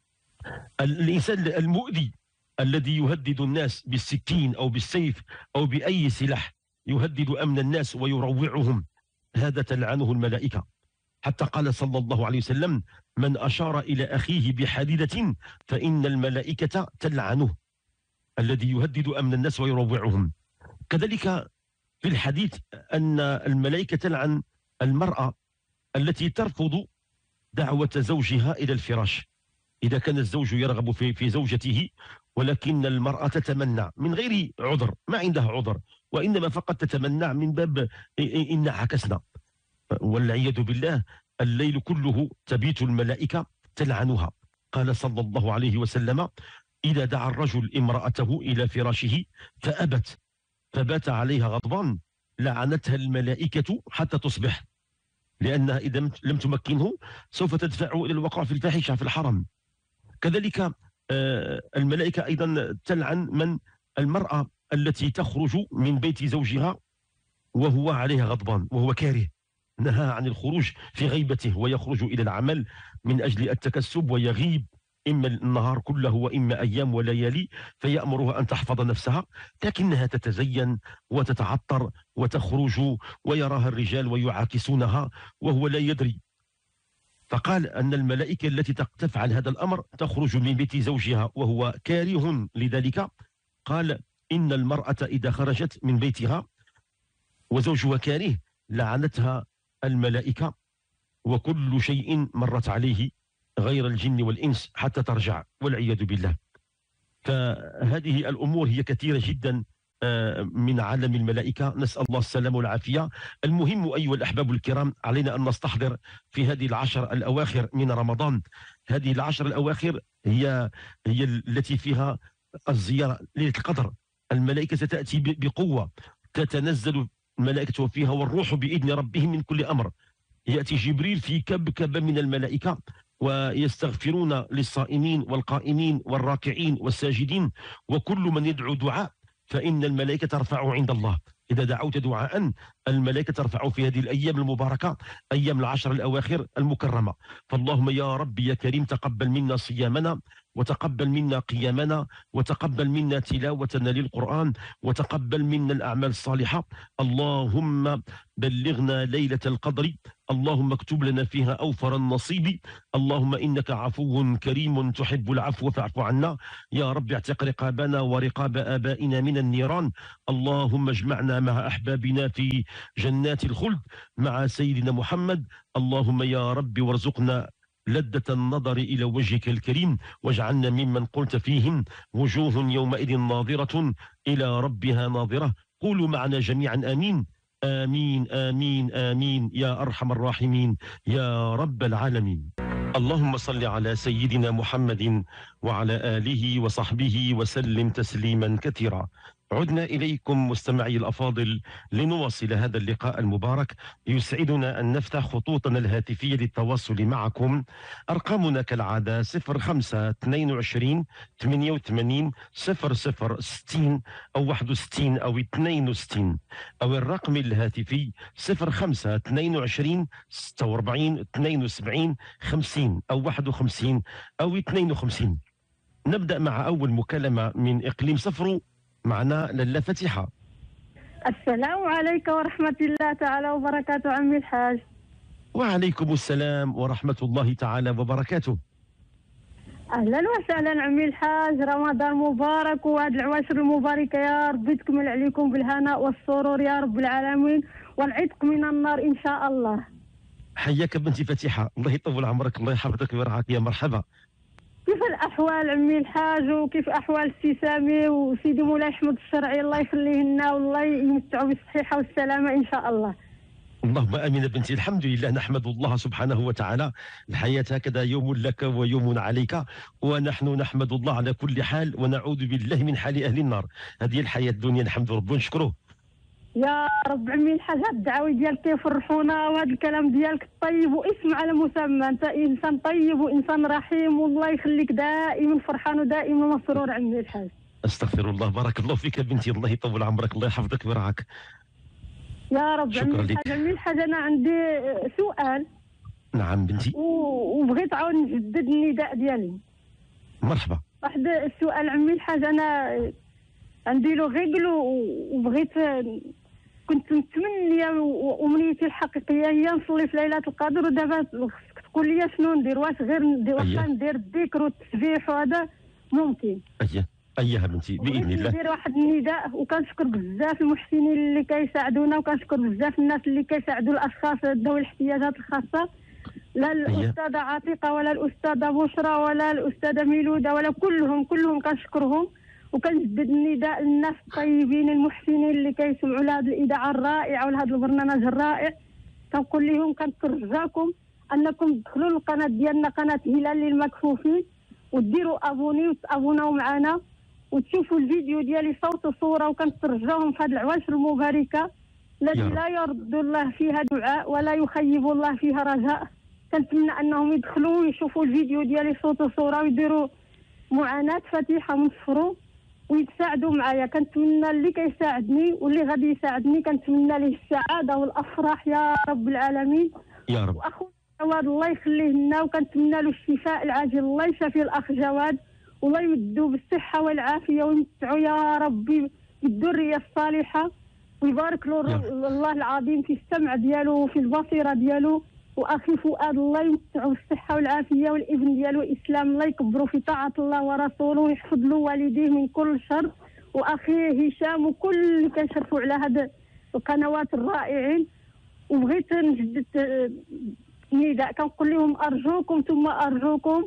الإنسان المؤذي الذي يهدد الناس بالسكين أو بالسيف أو بأي سلاح، يهدد أمن الناس ويروعهم، هذا تلعنه الملائكة. حتى قال صلى الله عليه وسلم: من أشار إلى أخيه بحديدة فإن الملائكة تلعنه، الذي يهدد أمن الناس ويروعهم. كذلك في الحديث أن الملائكة تلعن المرأة التي ترفض دعوة زوجها إلى الفراش. إذا كان الزوج يرغب في في زوجته، ولكن المرأة تتمنع من غير عذر، ما عندها عذر، وإنما فقط تتمنع من باب إن عكسنا، والعياذ بالله، الليل كله تبيت الملائكة تلعنها. قال صلى الله عليه وسلم: إذا دعا الرجل امرأته إلى فراشه فأبت فبات عليها غضبان لعنتها الملائكة حتى تصبح، لأنها إذا لم تمكنه سوف تدفعه إلى الوقوع في الفاحشة في الحرم. كذلك الملائكة أيضا تلعن من المرأة التي تخرج من بيت زوجها وهو عليها غضبان وهو كاره، نهى عن الخروج في غيبته ويخرج إلى العمل من أجل التكسب ويغيب إما النهار كله وإما أيام وليالي، فيأمرها أن تحفظ نفسها، لكنها تتزين وتتعطر وتخرج ويراها الرجال ويعاكسونها وهو لا يدري. فقال أن الملائكة التي تفعل هذا الأمر تخرج من بيت زوجها وهو كاره لذلك. قال: إن المرأة إذا خرجت من بيتها وزوجها كاره لعنتها الملائكة وكل شيء مرت عليه غير الجن والإنس حتى ترجع، والعياذ بالله. فهذه الأمور هي كثيرة جدا من عالم الملائكة، نسأل الله السلامة والعافية. المهم أيها الأحباب الكرام، علينا أن نستحضر في هذه العشر الأواخر من رمضان، هذه العشر الأواخر هي هي التي فيها الزيارة ليلة القدر. الملائكة ستأتي بقوة، تتنزل الملائكة فيها والروح بإذن ربهم من كل أمر. يأتي جبريل في كبكبة من الملائكة ويستغفرون للصائمين والقائمين والراكعين والساجدين وكل من يدعو دعاء، فإن الملائكة ترفع عند الله. إذا دعوت دعاء الملائكة ترفع في هذه الأيام المباركة، أيام العشر الأواخر المكرمة. فاللهم يا رب يا كريم تقبل منا صيامنا، وتقبل منا قيامنا، وتقبل منا تلاوتنا للقرآن، وتقبل منا الأعمال الصالحة. اللهم بلغنا ليلة القدر، اللهم اكتب لنا فيها أوفر النصيب. اللهم إنك عفو كريم تحب العفو فاعف عنا. يا رب اعتق رقابنا ورقاب آبائنا من النيران. اللهم اجمعنا مع أحبابنا في جنات الخلد مع سيدنا محمد. اللهم يا رب وارزقنا لذة النظر إلى وجهك الكريم، واجعلنا ممن قلت فيهم وجوه يومئذ ناظرة إلى ربها ناظرة. قولوا معنا جميعا آمين آمين آمين آمين يا أرحم الراحمين يا رب العالمين. اللهم صل على سيدنا محمد وعلى آله وصحبه وسلم تسليما كثيرا. عدنا إليكم مستمعي الأفاضل لنواصل هذا اللقاء المبارك. يسعدنا أن نفتح خطوطنا الهاتفية للتواصل معكم. أرقامنا كالعادة صفر خمسة اثنين وعشرين ثمانية وثمانين صفر صفر ستين أو واحد وستين أو اثنين وستين، أو الرقم الهاتفي صفر خمسة اثنين وعشرين ستة وأربعين اثنين وسبعين خمسين أو واحد وخمسين أو اثنين وخمسين. نبدأ مع أول مكالمة من إقليم صفرو. معنا لاله فتيحة. السلام عليكم ورحمة الله تعالى وبركاته عمي الحاج. وعليكم السلام ورحمة الله تعالى وبركاته. أهلا وسهلا عمي الحاج، رمضان مبارك وهاد العواشر المباركة يا ربي تكمل عليكم بالهناء والسرور يا رب العالمين، والعتق من النار إن شاء الله. حياك بنتي فتيحة، الله يطول عمرك، الله يحفظك ويرعاك، يا مرحبا. كيف الأحوال عمي الحاج وكيف أحوال السي سامي وسيدي مولاي أحمد الشرعي، الله يخليه لنا والله يمتعوا بالصحة والسلامة إن شاء الله. اللهم امين بنتي. الحمد لله، نحمد الله سبحانه وتعالى. الحياه هكذا، يوم لك ويوم عليك، ونحن نحمد الله على كل حال ونعوذ بالله من حال اهل النار. هذه الحياه الدنيا، نحمد ربنا ونشكره. يا رب عمي الحاج، هاد الدعاوي ديالك كيفرحونا وهذا الكلام ديالك الطيب واسم على مسمى. انت انسان طيب وانسان رحيم، والله يخليك دائما فرحان ودائما مسرور عمي الحاج. استغفر الله، بارك الله فيك بنتي، الله يطول عمرك، الله يحفظك ويرعاك. يا رب عمي الحاج. عمي الحاج انا عندي سؤال. نعم بنتي. وبغيت عاود نجدد النداء ديالي. مرحبا. واحد السؤال عمي الحاج، انا عندي له غيقل وبغيت، كنت متمنيه وامنيتي الحقيقيه هي نصلي في ليله القدر، ودابا خصك تقول لي شنو ندير، واش غير ندير واش ندير الذكر والتسبيح وهذا ممكن؟ اييه اييه بنتي باذن الله. ندير واحد النداء، وكنشكر بزاف المحسنين اللي كيساعدونا، وكنشكر بزاف الناس اللي كيساعدوا الاشخاص ذوي الاحتياجات الخاصه، لا الاستاذه عتيقه ولا الاستاذه بشرى ولا الاستاذه ميلوده ولا كلهم كلهم كنشكرهم. وكنجدد النداء للناس الطيبين المحسنين اللي كيسمعوا لهذه الاذاعه الرائعه ولهذا البرنامج الرائع. كنقول لهم كنترجاكم انكم تدخلوا للقناه ديالنا، قناه هلال للمكفوفين، وديروا ابوني وتابوناو معنا وتشوفوا الفيديو ديالي صوت وصوره. وكنترجاهم في هذه العواشر المباركه التي لا يرد الله فيها دعاء ولا يخيب الله فيها رجاء، كنتمنى انهم يدخلوا ويشوفوا الفيديو ديالي صوت وصوره ويديروا معاناه فتيحه من صفرو ويتساعدوا معايا. كنتمنى اللي كيساعدني واللي غادي يساعدني كنتمنى ليه السعاده والافراح يا رب العالمين يا رب. واخونا جواد الله يخليه لنا، وكنتمنى له الشفاء العاجل، الله يشافي الاخ جواد والله يمدو بالصحه والعافيه ويمتعوا يا ربي بالذريه الصالحه، ويبارك له الله العظيم في السمع ديالو وفي البصيره ديالو. واخي فؤاد الله يمتعوا بالصحه والعافيه، والابن ديالو اسلام الله يكبروا في طاعه الله ورسوله ويحفظ له والديه من كل شر، واخيه هشام وكل اللي كيشرفوا على هذه القنوات الرائعين. وبغيت نجدد نداء، كنقول لهم ارجوكم ثم ارجوكم،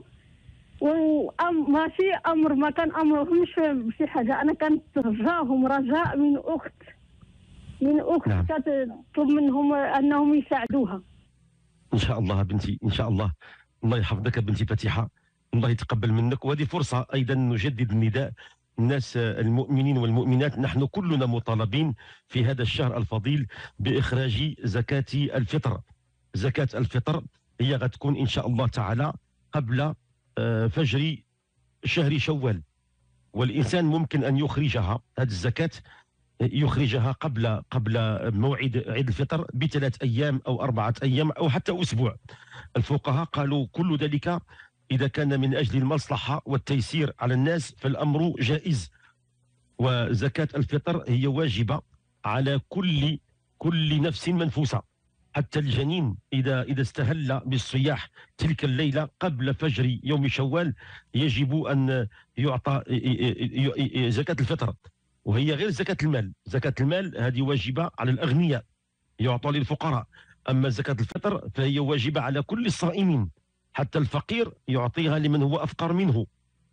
وأم ماشي امر ما كان امرهمش بشي حاجه، انا كنترجاهم رجاء من اخت من اخت نعم. كتطلب منهم انهم يساعدوها. ان شاء الله بنتي، ان شاء الله. الله يحفظك بنتي فتيحه، الله يتقبل منك. وهذه فرصه ايضا نجدد النداء الناس المؤمنين والمؤمنات. نحن كلنا مطالبين في هذا الشهر الفضيل باخراج زكاه الفطر. زكاه الفطر هي غتكون ان شاء الله تعالى قبل فجر شهر شوال، والانسان ممكن ان يخرجها، هذه الزكاه يخرجها قبل قبل موعد عيد الفطر بثلاث ايام او اربعه ايام او حتى اسبوع. الفقهاء قالوا كل ذلك اذا كان من اجل المصلحه والتيسير على الناس فالامر جائز. وزكاه الفطر هي واجبه على كل كل نفس منفوسه، حتى الجنين اذا اذا استهل بالصياح تلك الليله قبل فجر يوم شوال يجب ان يعطى زكاه الفطر. وهي غير زكاة المال، زكاة المال هذه واجبة على الأغنياء يعطى للفقراء، أما زكاة الفطر فهي واجبة على كل الصائمين، حتى الفقير يعطيها لمن هو أفقر منه.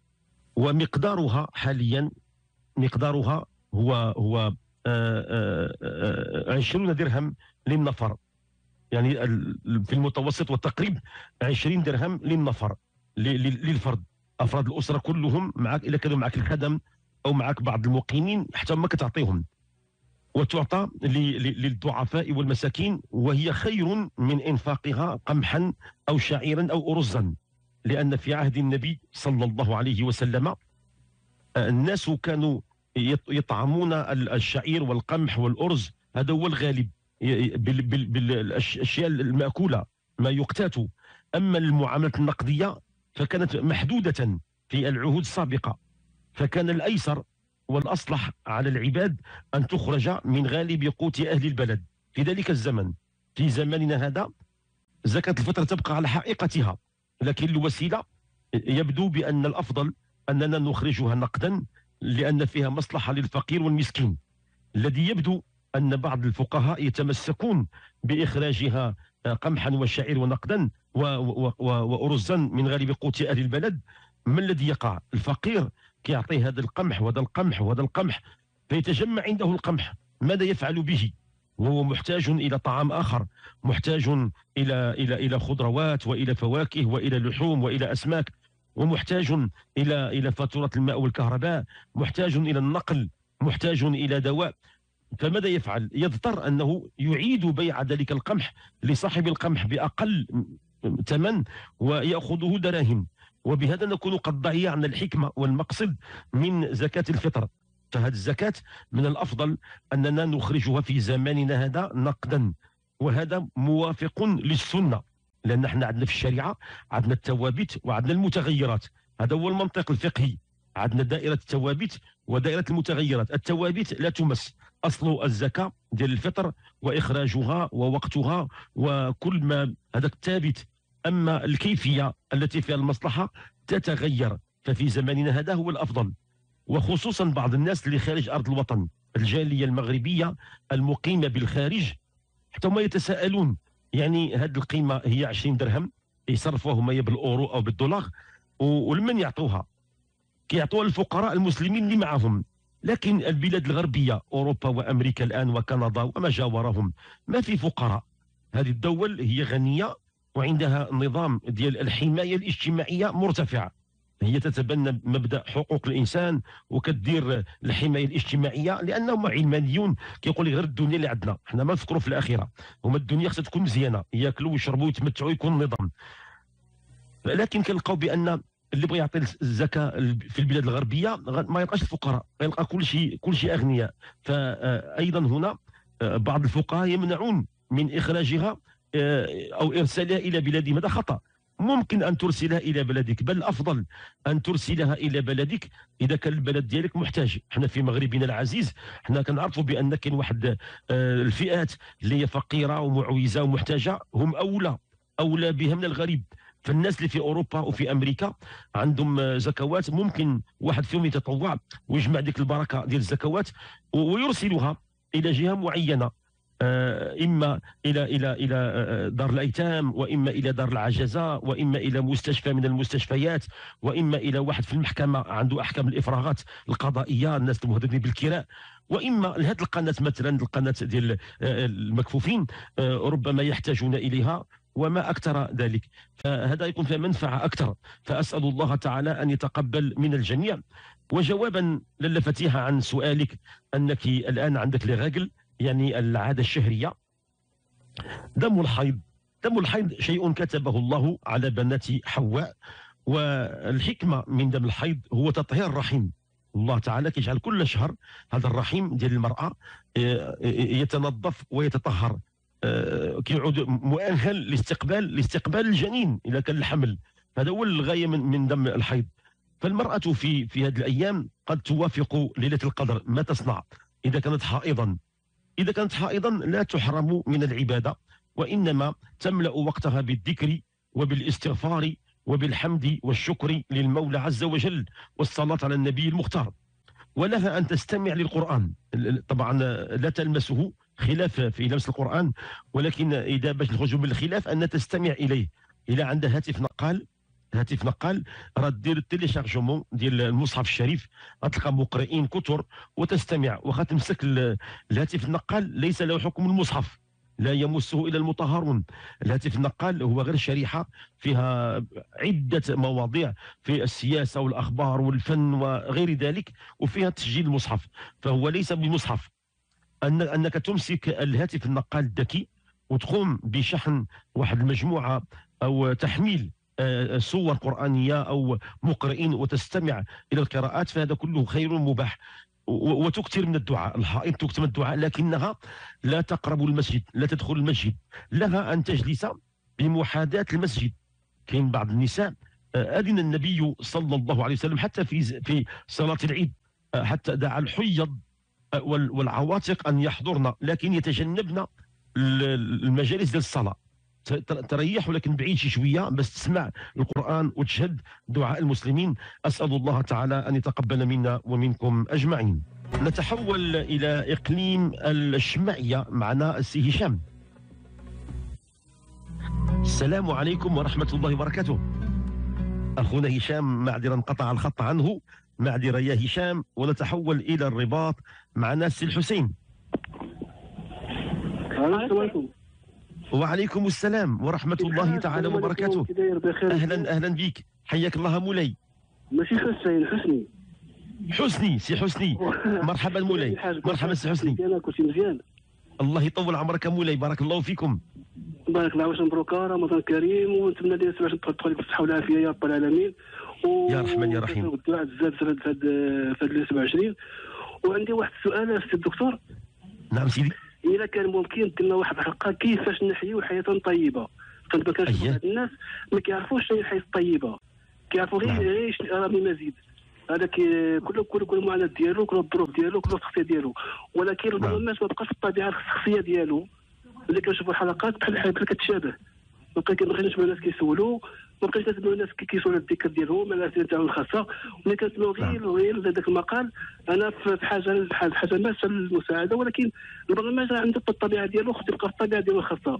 ومقدارها حاليا مقدارها هو هو عشرون درهم للنفر، يعني في المتوسط والتقريب عشرين درهم للنفر للفرد. أفراد الأسرة كلهم معك، إذا كانوا معك الخدم او معك بعض المقيمين حتى ما كتعطيهم، وتعطى للضعفاء والمساكين، وهي خير من انفاقها قمحا او شعيرا او ارزا. لان في عهد النبي صلى الله عليه وسلم الناس كانوا يطعمون الشعير والقمح والارز، هذا هو الغالب بالاشياء الماكوله ما يقتات. اما المعاملات النقديه فكانت محدوده في العهود السابقه، فكان الايسر والاصلح على العباد ان تخرج من غالب قوت اهل البلد في ذلك الزمن. في زماننا هذا زكاة الفطر تبقى على حقيقتها، لكن الوسيله يبدو بان الافضل اننا نخرجها نقدا، لان فيها مصلحه للفقير والمسكين، الذي يبدو ان بعض الفقهاء يتمسكون باخراجها قمحا وشعير ونقدا وارزا من غالب قوت اهل البلد. ما الذي يقع؟ الفقير كيعطي هذا القمح وهذا القمح وهذا القمح، فيتجمع عنده القمح، ماذا يفعل به؟ وهو محتاج الى طعام اخر، محتاج الى الى الى خضروات والى فواكه والى لحوم والى اسماك، ومحتاج الى الى فاتوره الماء والكهرباء، محتاج الى النقل، محتاج الى دواء. فماذا يفعل؟ يضطر انه يعيد بيع ذلك القمح لصاحب القمح باقل ثمن وياخذه دراهم، وبهذا نكون قد ضيعنا الحكمه والمقصد من زكاه الفطر. فهذه الزكاه من الافضل اننا نخرجها في زماننا هذا نقدا، وهذا موافق للسنه، لان احنا عندنا في الشريعه عندنا الثوابت وعندنا المتغيرات، هذا هو المنطق الفقهي. عندنا دائره الثوابت ودائره المتغيرات. الثوابت لا تمس، اصل الزكاه ديال الفطر واخراجها ووقتها وكل ما هذاك ثابت، اما الكيفيه التي فيها المصلحه تتغير. ففي زماننا هذا هو الافضل، وخصوصا بعض الناس اللي خارج ارض الوطن، الجاليه المغربيه المقيمه بالخارج، حتى هم يتساءلون يعني هذه القيمه هي عشرين درهم يصرفوها هما بالاورو او بالدولار، ولمن يعطوها؟ كيعطوها الفقراء المسلمين اللي معهم. لكن البلاد الغربيه اوروبا وامريكا الان وكندا وما جاورهم ما في فقراء. هذه الدول هي غنيه وعندها نظام ديال الحمايه الاجتماعيه مرتفع، هي تتبنى مبدا حقوق الانسان وكدير الحمايه الاجتماعيه، لانهم علمانيون كيقول لك غير الدنيا اللي عندنا، حنا ما نفكروا في الاخره، هما الدنيا خصها تكون مزيانه، ياكلوا ويشربوا ويتمتعوا يكون نظام. لكن كنلقاو بان اللي بغى يعطي الزكاه في البلاد الغربيه ما يلقاش الفقراء، يلقى كل شيء كل شيء اغنياء. فايضا هنا بعض الفقهاء يمنعون من اخراجها او ارسالها الى بلادهم، هذا خطا. ممكن ان ترسلها الى بلدك، بل الافضل ان ترسلها الى بلدك اذا كان البلد ديالك محتاج. احنا في مغربنا العزيز احنا كنعرفوا بان كاين واحد الفئات اللي هي فقيره ومعوزه ومحتاجه، هم اولى اولى بها من الغريب. فالناس اللي في اوروبا وفي امريكا عندهم زكوات، ممكن واحد فيهم يتطوع ويجمع ديك البركه ديال الزكوات ويرسلها الى جهه معينه، اما الى الى الى دار الايتام، واما الى دار العجزه، واما الى مستشفى من المستشفيات، واما الى واحد في المحكمه عنده احكام الافراغات القضائيه، الناس المهددين بالكراء، واما لهذه القناه مثلا القناه ديال المكفوفين ربما يحتاجون اليها وما أكثر ذلك. فهذا يكون فيها منفعة أكثر. فأسأل الله تعالى أن يتقبل من الجميع. وجوابا للا فتيحة عن سؤالك أنك الآن عندك لغاقل، يعني العادة الشهرية، دم الحيض دم الحيض شيء كتبه الله على بنات حواء، والحكمة من دم الحيض هو تطهير الرحم. الله تعالى كيجعل كل شهر هذا الرحم ديال المرأة يتنظف ويتطهر، كيعود مؤهل لاستقبال لاستقبال الجنين اذا كان الحمل. هذا هو الغايه من من دم الحيض. فالمراه في في هذه الايام قد توافق ليله القدر، ما تصنع اذا كانت حائضا؟ اذا كانت حائضا لا تحرم من العباده، وانما تملا وقتها بالذكر وبالاستغفار وبالحمد والشكر للمولى عز وجل والصلاه على النبي المختار. ولها ان تستمع للقران، طبعا لا تلمسه خلاف في لمس القرآن، ولكن إذا باش نخرجوا من الخلاف أن تستمع إليه. إلى عندها هاتف نقال هاتف نقال راه دير التيليشارجمون ديال المصحف الشريف، غتلقى مقرئين كثر وتستمع، واخا تمسك الهاتف النقال ليس له حكم المصحف، لا يمسه إلا المطهرون. الهاتف النقال هو غير شريحة فيها عدة مواضيع في السياسة والأخبار والفن وغير ذلك، وفيها تسجيل المصحف، فهو ليس بمصحف. أن أنك تمسك الهاتف النقال الذكي وتقوم بشحن واحد المجموعة أو تحميل صور قرآنية أو مقرئين وتستمع إلى القراءات، فهذا كله خير مباح. وتكثر من الدعاء، الحائض تكثر من الدعاء، لكنها لا تقرب المسجد، لا تدخل المسجد، لها أن تجلس بمحاذاة المسجد. كاين بعض النساء أذن النبي صلى الله عليه وسلم حتى في في صلاة العيد، حتى دعا الحيض والعواتق أن يحضرن، لكن يتجنبن المجالس ديال الصلاة، تريح ولكن بعيد شي شويه باش تسمع القرآن وتشهد دعاء المسلمين. أسأل الله تعالى أن يتقبل منا ومنكم أجمعين. نتحول إلى إقليم الشمعية، معنا السي هشام. السلام عليكم ورحمة الله وبركاته. أخونا هشام معذرة انقطع الخط عنه، معذرة يا هشام. ونتحول إلى الرباط، معنا السي الحسين. السلام عليكم. وعليكم السلام ورحمة الله تعالى وبركاته. أهلا أهلا بك، حياك الله مولاي. ماشي حسين، حسني. حسني، سي حسني. مرحبا مولاي، مرحبا سي حسني. أنا كنت مزيان. الله يطول عمرك مولاي، بارك الله فيكم. بارك الله، واش مبروك، رمضان كريم، ونتمنى لي باش تدخل لك بالصحة والعافية يا رب العالمين. يا رحمن يا رحيم. والدعاء بزاف في هذا في هذا سبعة وعشرين. وعندي واحد السؤال سي الدكتور. نعم سيدي. إذا كان ممكن درنا واحد الحلقة كيفاش نحيوا حياة طيبة. كنت كنشوف هاد الناس ما كيعرفوش شنو الحياة الطيبة، كيعرفوا غير غير راني مزيد. هذاك كل كل كل المعاناة ديالو، كل الظروف ديالو، كل الشخصية ديالو، ولكن الناس ما بقاش الطبيعة الشخصية ديالو. ملي كنشوفوا الحلقات بحال بحال كتشابه، ما بقيناش نسمعوا الناس كيسولوا، ما بقيناش نسمعوا الناس كيسولوا الذكر ديالهم، الاسئله تاعهم الخاصه، ملي كنسمعوا غير غير هذاك المقال. انا في حاجه في حاجه ماسه للمساعده، ولكن البرنامج راه عنده الطبيعه ديالو، خصو يبقى في الطبيعه ديالو الخاصه.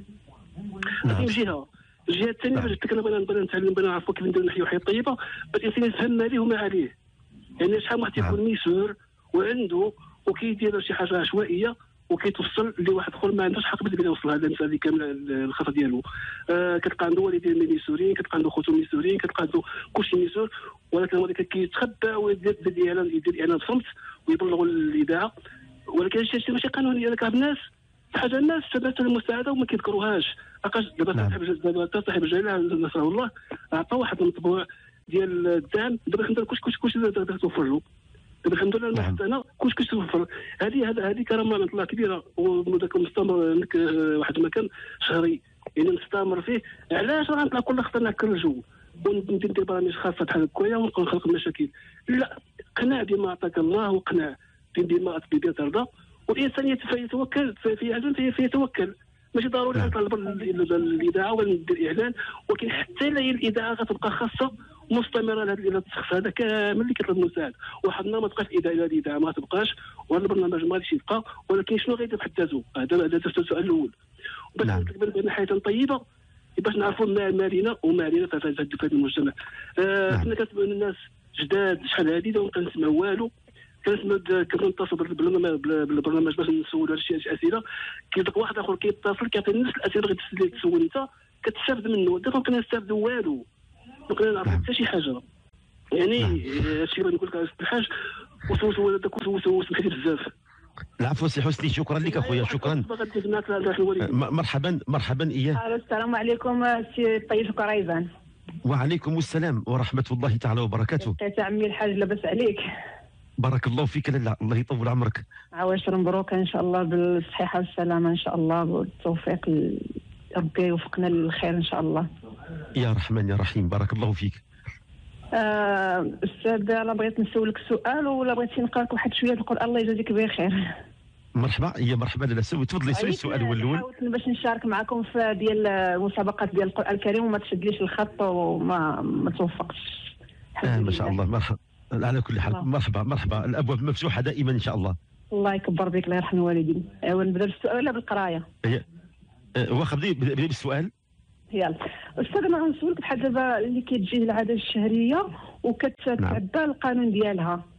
هذه جهه. الجهه الثانيه باش كنا بغينا نتعلم، بغينا نعرفوا كيف نديروا نحيوا حياه طيبه، باش الانسان يفهم ما ليه وما عليه. يعني شحال من واحد تيكون ميسور وعنده وكيدير شي حاجه عشوائيه وكيتوصل لواحد اخر ما عندوش حق باش يوصل هذا المساله هذه كامله الخطه ديالو. آه كتلقى عنده والدين ميسورين، كتلقى عنده خوتو ميسورين، كتلقى عنده كلشي ميسور، ولكن هو كيتخبى ويدير اعلان، يدير اعلان صمت ويبلغوا الاذاعه، ولكن هادشي شي ماشي قانوني. هذاك الناس حاجه الناس سبات المساعده وما كيذكروهاش. لقاش دابا صاحب دابا صاحب الجلاله نصره الله عطى واحد المطبوع ديال الدعم، دابا الحمد لله كلشي كلشي كلشي توفر له. دابا الحمد لله المحط انا كلشي كلشي توفر. هذه هذه كرامه من الله كبيره، وذاك مستمر لك واحد المكان شهري يعني نستمر فيه. علاش غنطلع كل خطره نعكر الجو وندير برامج خاصه بحال هكايا ونبقى نخلق المشاكل؟ لا، قناع بما اعطاك الله وقناع بما بما ترضى، والانسان يتوكل في عزم فيتوكل. ماشي ضروري نطلب الاذاعه ولا ندير اعلان، ولكن حتى لا هي الاذاعه غتبقى خاصه مستمره لهذا الشخص هذا كامل اللي كيطلب المساعد. واحد النهار ما تبقاش الاذاعه، الاذاعه ما تبقاش، وهذا البرنامج ما غاديش يبقى. ولكن شنو غيدير بحد ذاته؟ هذا هذا السؤال الاول. باش نكبر بان حياه طيبه، باش نعرفوا ما علينا وما علينا في هذا المجتمع. آه كنا كنسمعوا الناس جداد شحال هذه ما كنسمعوا والو. كنسمع كنتصل بالبرنامج باش نسولوا على شي اسئله، كيلقى واحد اخر كيتصل كيعطي نفس الاسئله اللي تسول انت، كتستافد منه. دابا ما كنستافدوا والو، ما كنعرفوا حتى شي حاجه. يعني هادشي اللي نقول لك الحاج وسوس هو هذاك وسوس سمحتي بزاف. العفو سي حسني، شكرا لك اخويا، شكرا. مرحبا مرحبا اياه. السلام عليكم سي طيب كريزان. وعليكم السلام ورحمه الله تعالى وبركاته. لقيت عمي الحاج لاباس عليك؟ بارك الله فيك لاله، الله يطول عمرك. عواشر مبروك ان شاء الله بالصحه والسلامه ان شاء الله، والتوفيق ربي يوفقنا للخير ان شاء الله. يا رحمن يا رحيم، بارك الله فيك. آه استاذ، انا بغيت نسولك سؤال ولا بغيتي نقرا لك واحد شويه القران الله يجازيك بخير. مرحبا، يا مرحبا لاله، سوي تفضلي سوي السؤال هو الاول. حاولت باش نشارك معكم في ديال المسابقات ديال القران الكريم وما تشدليش الخط وما ما توفقتش. آه ما شاء الله، مرحبا على كل حال. مرحبا مرحبا، الابواب مفتوحه دائما ان شاء الله. الله يكبر بك، الله يرحم الوالدين. ايوا نبدا بالسؤال ولا بالقرايه؟ هي واخا بدي بدي بالسؤال. يلا استاذ، انا غنسولك بحال دابا اللي كتجي العاده الشهريه وكتتبع القانون ديالها،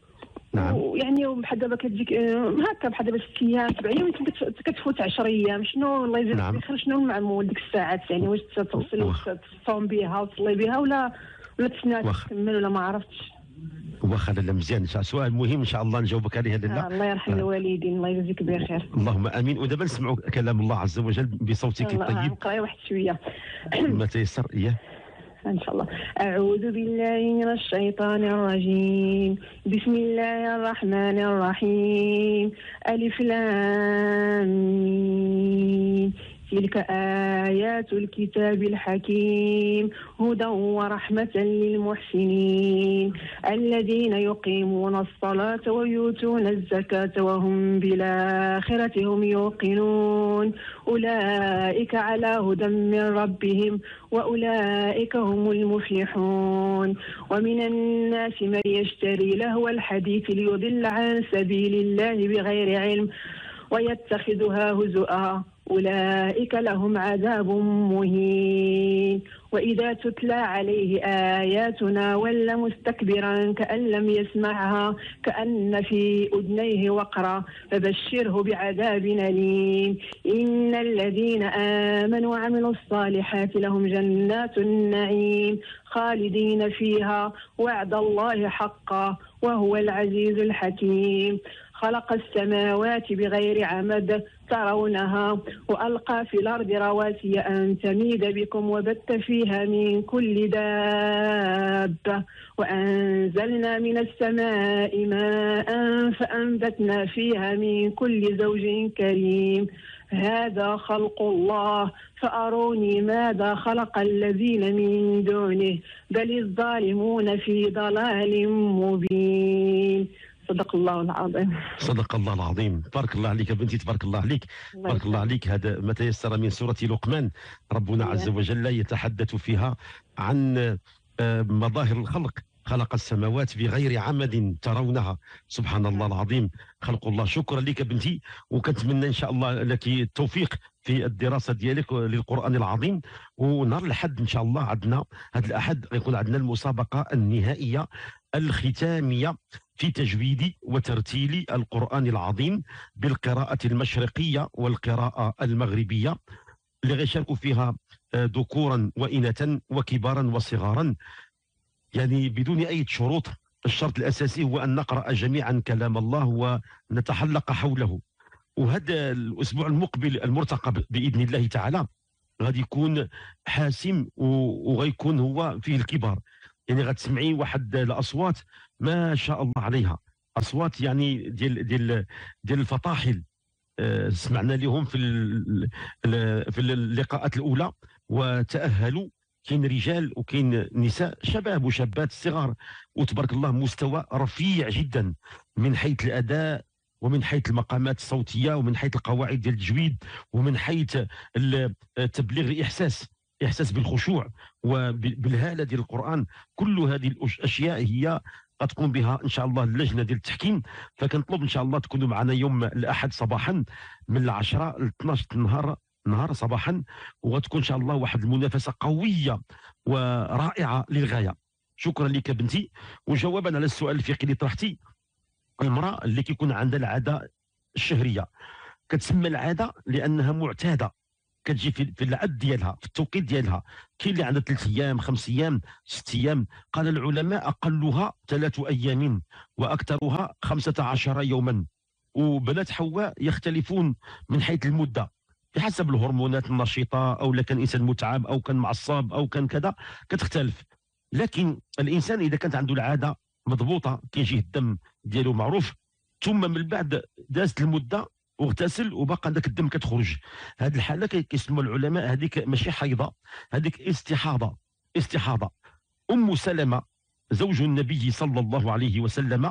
نعم. ويعني بحال دابا كتجيك هكا بحال دابا ست ايام سبع ايام كتفوت عشر ايام، شنو الله يجزيك نعم. بخير شنو المعمول ديك الساعات؟ يعني واش تغسل وتصوم بها وتصلي بها ولا ولا تسنى تكمل ولا ما عرفتش. واخا لا مزيان، سؤال مهم ان شاء الله نجاوبك عليه لاله. آه الله يرحم الوالدين، الله يجزيك بخير. اللهم امين. ودابا نسمعوا كلام الله عز وجل بصوتك الطيب. نقرا واحد شويه ما تيسر. اياه إن شاء الله. أعوذ بالله من الشيطان الرجيم، بسم الله الرحمن الرحيم، ألف لام ميم، تلك آيات الكتاب الحكيم، هدى ورحمة للمحسنين الذين يقيمون الصلاة ويؤتون الزكاة وهم بالآخرة هم يوقنون، أولئك على هدى من ربهم وأولئك هم المفلحون. ومن الناس من يشتري لهو الحديث ليضل عن سبيل الله بغير علم ويتخذها هزؤا، أولئك لهم عذاب مهين. وإذا تتلى عليه آياتنا ولى مستكبرا كأن لم يسمعها كأن في أذنيه وقرا، فبشره بعذاب أليم. إن الذين آمنوا وعملوا الصالحات لهم جنات النعيم خالدين فيها وعد الله حقا وهو العزيز الحكيم. خلق السماوات بغير عمد ترونها وألقى في الأرض رواسي أن تميد بكم وبث فيها من كل دابة وأنزلنا من السماء ماء فأنبتنا فيها من كل زوج كريم. هذا خلق الله فأروني ماذا خلق الذين من دونه بل الظالمون في ضلال مبين. صدق الله العظيم. صدق الله العظيم. بارك الله عليك بنتي، تبارك الله عليك. الله بارك الله عليك. هذا ما تيسر من سورة لقمان، ربنا عز وجل يتحدث فيها عن مظاهر الخلق. خلق السماوات بغير عمد ترونها. سبحان الله العظيم، خلق الله. شكرا لك بنتي، وكنتمنى ان شاء الله لك التوفيق في الدراسه ديالك للقران العظيم. ونهار الاحد ان شاء الله عندنا هذا الاحد غيكون عندنا المسابقه النهائيه الختاميه في تجويد وترتيل القرآن العظيم بالقراءة المشرقية والقراءة المغربية، اللي غيشاركوا فيها ذكورا وإناثا وكبارا وصغارا، يعني بدون أي شروط. الشرط الأساسي هو أن نقرأ جميعا كلام الله ونتحلق حوله. وهذا الأسبوع المقبل المرتقب بإذن الله تعالى غادي يكون حاسم، وغيكون هو فيه الكبار. يعني غتسمعي واحد الاصوات ما شاء الله عليها، اصوات يعني ديال ديال ديال الفطاحل. أه سمعنا لهم في في اللقاءات الاولى وتاهلوا. كاين رجال وكاين نساء، شباب وشابات صغار، وتبارك الله مستوى رفيع جدا من حيث الاداء ومن حيث المقامات الصوتيه ومن حيث القواعد ديال التجويد ومن حيث تبليغ الاحساس، احساس بالخشوع وبالهاله ديال القران. كل هذه الاشياء هي غتقوم بها ان شاء الله اللجنه ديال التحكيم. فكنطلب ان شاء الله تكونوا معنا يوم الاحد صباحا من العشرة ل اثناش النهار نهار صباحا، وغتكون ان شاء الله واحد المنافسه قويه ورائعه للغايه. شكرا لك بنتي. وجوابا على السؤال الفقهي اللي طرحتي، المراه اللي كيكون عندها العاده الشهريه كتسمى العاده لانها معتاده، كتجي في في العد ديالها في التوقيت ديالها. كاين اللي عندها ثلاث ايام خمس ايام ست ايام. قال العلماء اقلها ثلاث ايام واكثرها خمسة عشر يوما. وبنات حواء يختلفون من حيث المده بحسب الهرمونات النشيطه، او لا كان انسان متعب او كان معصب او كان كذا، كتختلف. لكن الانسان اذا كانت عنده العاده مضبوطه، كيجيه الدم ديالو معروف، ثم من بعد دازت المده واغتسل وبقى عندك الدم كتخرج، هذه الحاله كيسموا العلماء هذيك ماشي حيضه، هذيك استحاضه. استحاضه. ام سلمه زوج النبي صلى الله عليه وسلم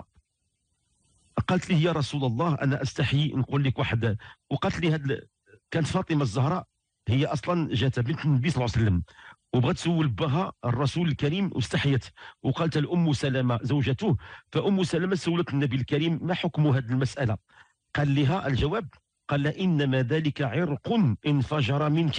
قالت لي يا رسول الله انا استحي نقول لك واحد، وقالت لي هاد كانت فاطمه الزهراء هي اصلا جات بنت النبي صلى الله عليه وسلم، وبغات تسول بها الرسول الكريم واستحيت، وقالت لام سلمه زوجته. فام سلمه سولت النبي الكريم ما حكم هذه المساله؟ قال لها الجواب، قال انما ذلك عرق انفجر منك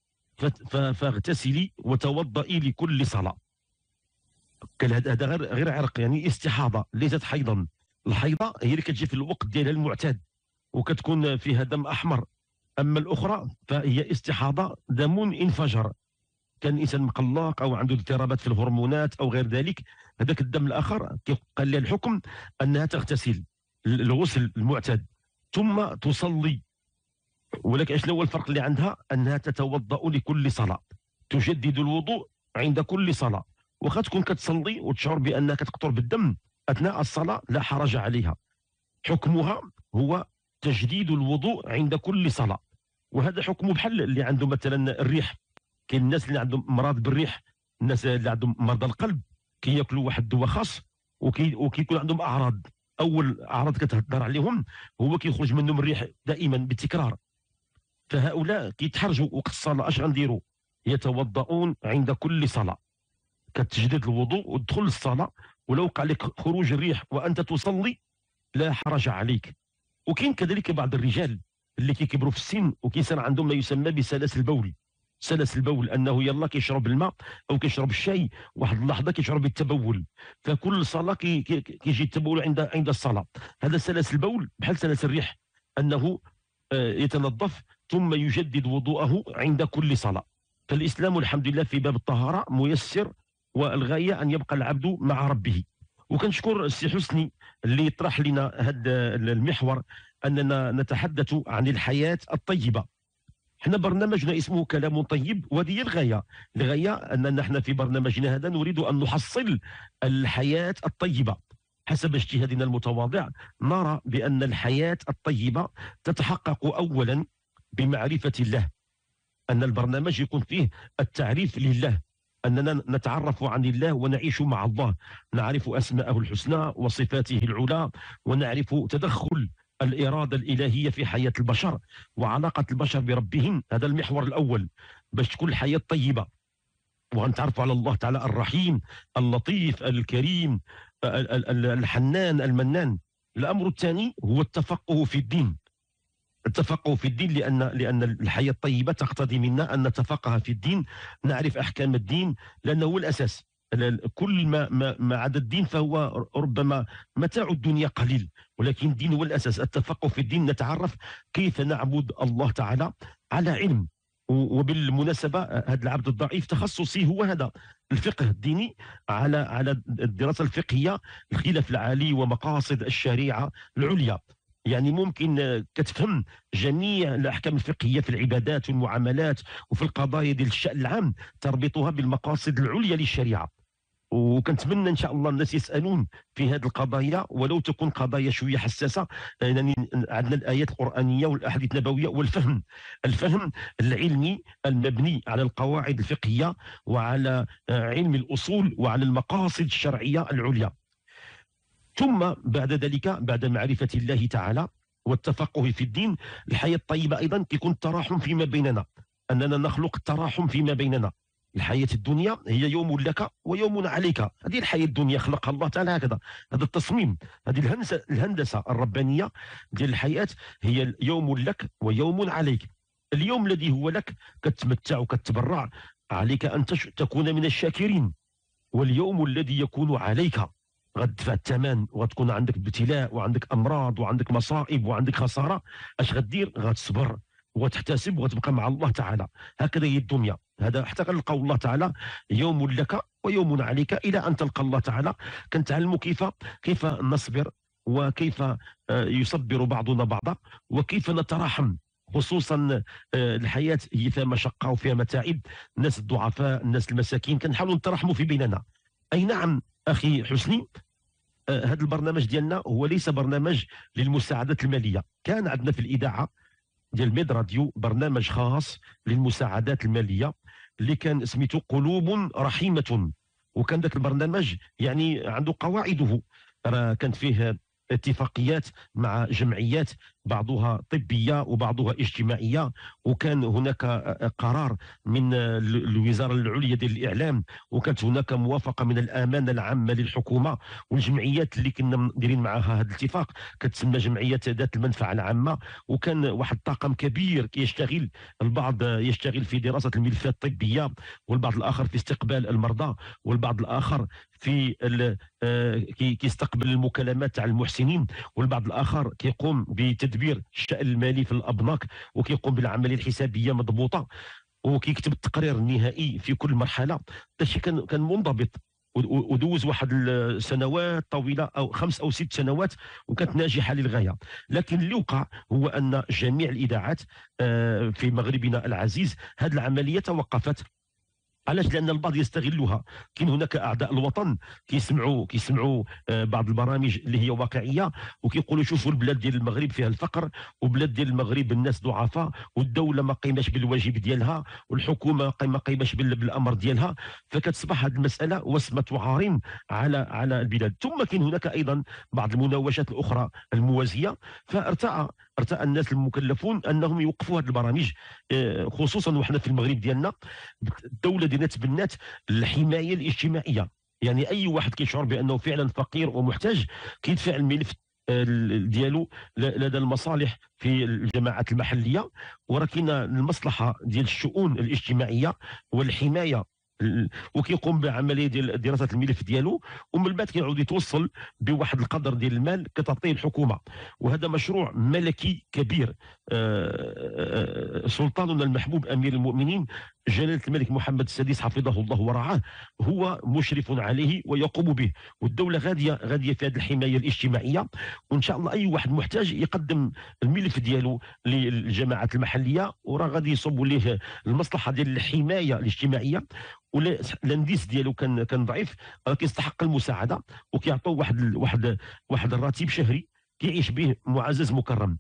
فاغتسلي وتوضئي لكل صلاه. قال هذا غير غير عرق، يعني استحاضه ليست حيضا. الحيضه هي اللي كتجي في الوقت ديالها المعتاد وكتكون فيها دم احمر، اما الاخرى فهي استحاضه دم انفجر، كان الانسان مقلق او عنده اضطرابات في الهرمونات او غير ذلك، هذاك الدم الاخر قال لها الحكم انها تغتسل الغسل المعتاد ثم تصلي. ولكن شنو هو الفرق اللي عندها؟ انها تتوضا لكل صلاه، تجدد الوضوء عند كل صلاه، واخا تكون كتصلي وتشعر بانها كتقطر بالدم اثناء الصلاه لا حرج عليها، حكمها هو تجديد الوضوء عند كل صلاه. وهذا حكمه بحال اللي عنده مثلا الريح، كاين الناس اللي عندهم امراض بالريح، الناس اللي عندهم مرضى القلب كياكلوا واحد الدواء خاص وكي وكيكون عندهم اعراض، اول اعراض كتهضر عليهم هو كيخرج منهم الريح دائما بالتكرار، فهؤلاء كيتحرجوا وقت الصلاه اش غنديروا؟ يتوضؤون عند كل صلاه، كتجدد الوضوء وتدخل الصلاه، ولو وقع لك خروج الريح وانت تصلي لا حرج عليك. وكاين كذلك بعض الرجال اللي كيكبروا في السن وكيصير عندهم ما يسمى بسلاسل البول، سلس البول انه يلا كيشرب الماء او كيشرب الشاي واحد اللحظه كيشعر بالتبول، فكل صلاه كي كي كيجي التبول عند عند الصلاه. هذا سلس البول بحال سلس الريح، انه يتنظف ثم يجدد وضوءه عند كل صلاه. فالاسلام الحمد لله في باب الطهاره ميسر، والغايه ان يبقى العبد مع ربه. وكنشكر السي حسني اللي طرح لنا هذا المحور اننا نتحدث عن الحياه الطيبه. احنا برنامجنا اسمه كلام طيب، وهذه هي الغايه، الغايه اننا احنا في برنامجنا هذا نريد ان نحصل الحياه الطيبه. حسب اجتهادنا المتواضع نرى بان الحياه الطيبه تتحقق اولا بمعرفه الله، ان البرنامج يكون فيه التعريف لله، اننا نتعرف عن الله ونعيش مع الله، نعرف اسماءه الحسنى وصفاته العلى، ونعرف تدخل الإرادة الإلهية في حياة البشر وعلاقة البشر بربهم. هذا المحور الأول باش تكون الحياة طيبة، وغنتعرفوا على الله تعالى الرحيم اللطيف الكريم الحنان المنان. الأمر الثاني هو التفقه في الدين، التفقه في الدين لأن لأن الحياة الطيبة تقتضي منا أن نتفقه في الدين، نعرف أحكام الدين لأنه هو الأساس. كل ما ما ما عدا الدين فهو ربما متاع الدنيا قليل، ولكن الدين هو الاساس. التفقه في الدين نتعرف كيف نعبد الله تعالى على علم. وبالمناسبه هذا العبد الضعيف تخصصي هو هذا الفقه الديني، على على الدراسه الفقهيه، الخلاف العالي ومقاصد الشريعه العليا. يعني ممكن كتفهم جميع الاحكام الفقهيه في العبادات والمعاملات وفي القضايا ديال الشان العام، تربطها بالمقاصد العليا للشريعه. وكنتمنى ان شاء الله الناس يسالون في هذه القضايا ولو تكون قضايا شويه حساسه، يعني عندنا الايات القرانيه والاحاديث النبويه والفهم، الفهم العلمي المبني على القواعد الفقهيه وعلى علم الاصول وعلى المقاصد الشرعيه العليا. ثم بعد ذلك بعد معرفه الله تعالى والتفقه في الدين، الحياه الطيبه ايضا كيكون التراحم فيما بيننا، اننا نخلق التراحم فيما بيننا. الحياة الدنيا هي يوم لك ويوم عليك، هذه الحياة الدنيا خلقها الله تعالى هكذا، هذا التصميم، هذه الهندسة, الهندسة الربانية ديال الحياة هي يوم لك ويوم عليك. اليوم الذي هو لك كتمتع وكتبرع، عليك أن تكون من الشاكرين، واليوم الذي يكون عليك غتدفع الثمن وغتكون عندك ابتلاء وعندك أمراض وعندك مصائب وعندك خسارة، اش غدير؟ غتصبر وتحتسب وتبقى مع الله تعالى. هكذا هي الدنيا، هذا حتى كنلقاو الله تعالى يوم لك ويوم عليك الى ان تلقى الله تعالى. كنتعلموا كيف كيف نصبر وكيف يصبر بعضنا بعضا وكيف نتراحم، خصوصا الحياه هي فيها مشقه وفيها متاعب، الناس الضعفاء الناس المساكين كنحاولوا نتراحموا في بيننا. اي نعم اخي حسني، هذا البرنامج ديالنا هو ليس برنامج للمساعدات الماليه. كان عندنا في الاذاعه ديال ميد راديو برنامج خاص للمساعدات الماليه اللي كان سميتو قلوب رحيمه، وكان ذاك البرنامج يعني عنده قواعده، راه كانت فيه اتفاقيات مع جمعيات بعضها طبية وبعضها اجتماعية، وكان هناك قرار من الوزارة العليا ديال الإعلام، وكانت هناك موافقة من الأمانة العامة للحكومة، والجمعيات اللي كنا دايرين معها هذا الاتفاق كتسمى جمعيات ذات المنفعة العامة. وكان واحد الطاقم كبير كيشتغل، البعض يشتغل في دراسة الملفات الطبية، والبعض الآخر في استقبال المرضى، والبعض الآخر في كيستقبل المكالمات تاع المحسنين، والبعض الآخر كيقوم بتدبير الشأن المالي في الأبناك، وكيقوم بالعملية الحسابية مضبوطة، وكيكتب التقرير النهائي في كل مرحلة. هادشي كان كان منضبط، ودوز واحد السنوات طويله او خمس او ست سنوات، وكانت ناجحه للغايه. لكن اللي وقع هو ان جميع الاذاعات في مغربنا العزيز هذه العمليه توقفت. علاش؟ لان البعض يستغلها. كاين هناك اعداء الوطن كيسمعوا كيسمعوا بعض البرامج اللي هي واقعيه، وكيقولوا شوفوا البلاد ديال المغرب فيها الفقر، وبلاد ديال المغرب الناس ضعفاء، والدوله ما قيماش بالواجب ديالها، والحكومه ما قيماش بالامر ديالها. فكتصبح هذه المساله وسمه عار على على البلاد. ثم كاين هناك ايضا بعض المناوشات الاخرى الموازيه، فارتأى ارتأى الناس المكلفون انهم يوقفوا هذه البرامج، خصوصا وحنا في المغرب ديالنا الدوله ديالنا تبنات الحمايه الاجتماعيه. يعني اي واحد كيشعر بانه فعلا فقير ومحتاج كيدفع الملف ديالو لدى المصالح في الجماعات المحليه، وراه كاينه المصلحه ديال الشؤون الاجتماعيه والحمايه، وكيقوم بعمليه ديال دراسه الملف ديالو، ومن بعد كيعاود يتوصل بواحد القدر ديال المال كتعطيه الحكومه. وهذا مشروع ملكي كبير. سلطاننا المحبوب امير المؤمنين جلاله الملك محمد السادس حفظه الله ورعاه هو مشرف عليه ويقوم به، والدوله غاديه غاديه في هذه الحمايه الاجتماعيه. وان شاء الله اي واحد محتاج يقدم الملف ديالو للجماعات المحليه، وراه غادي يصب ليه المصلحه ديال الحمايه الاجتماعيه. ولا الانديس ديالو كان كان ضعيف، كيستحق المساعده، وكيعطوه واحد واحد واحد الراتب شهري كيعيش به معزز مكرم.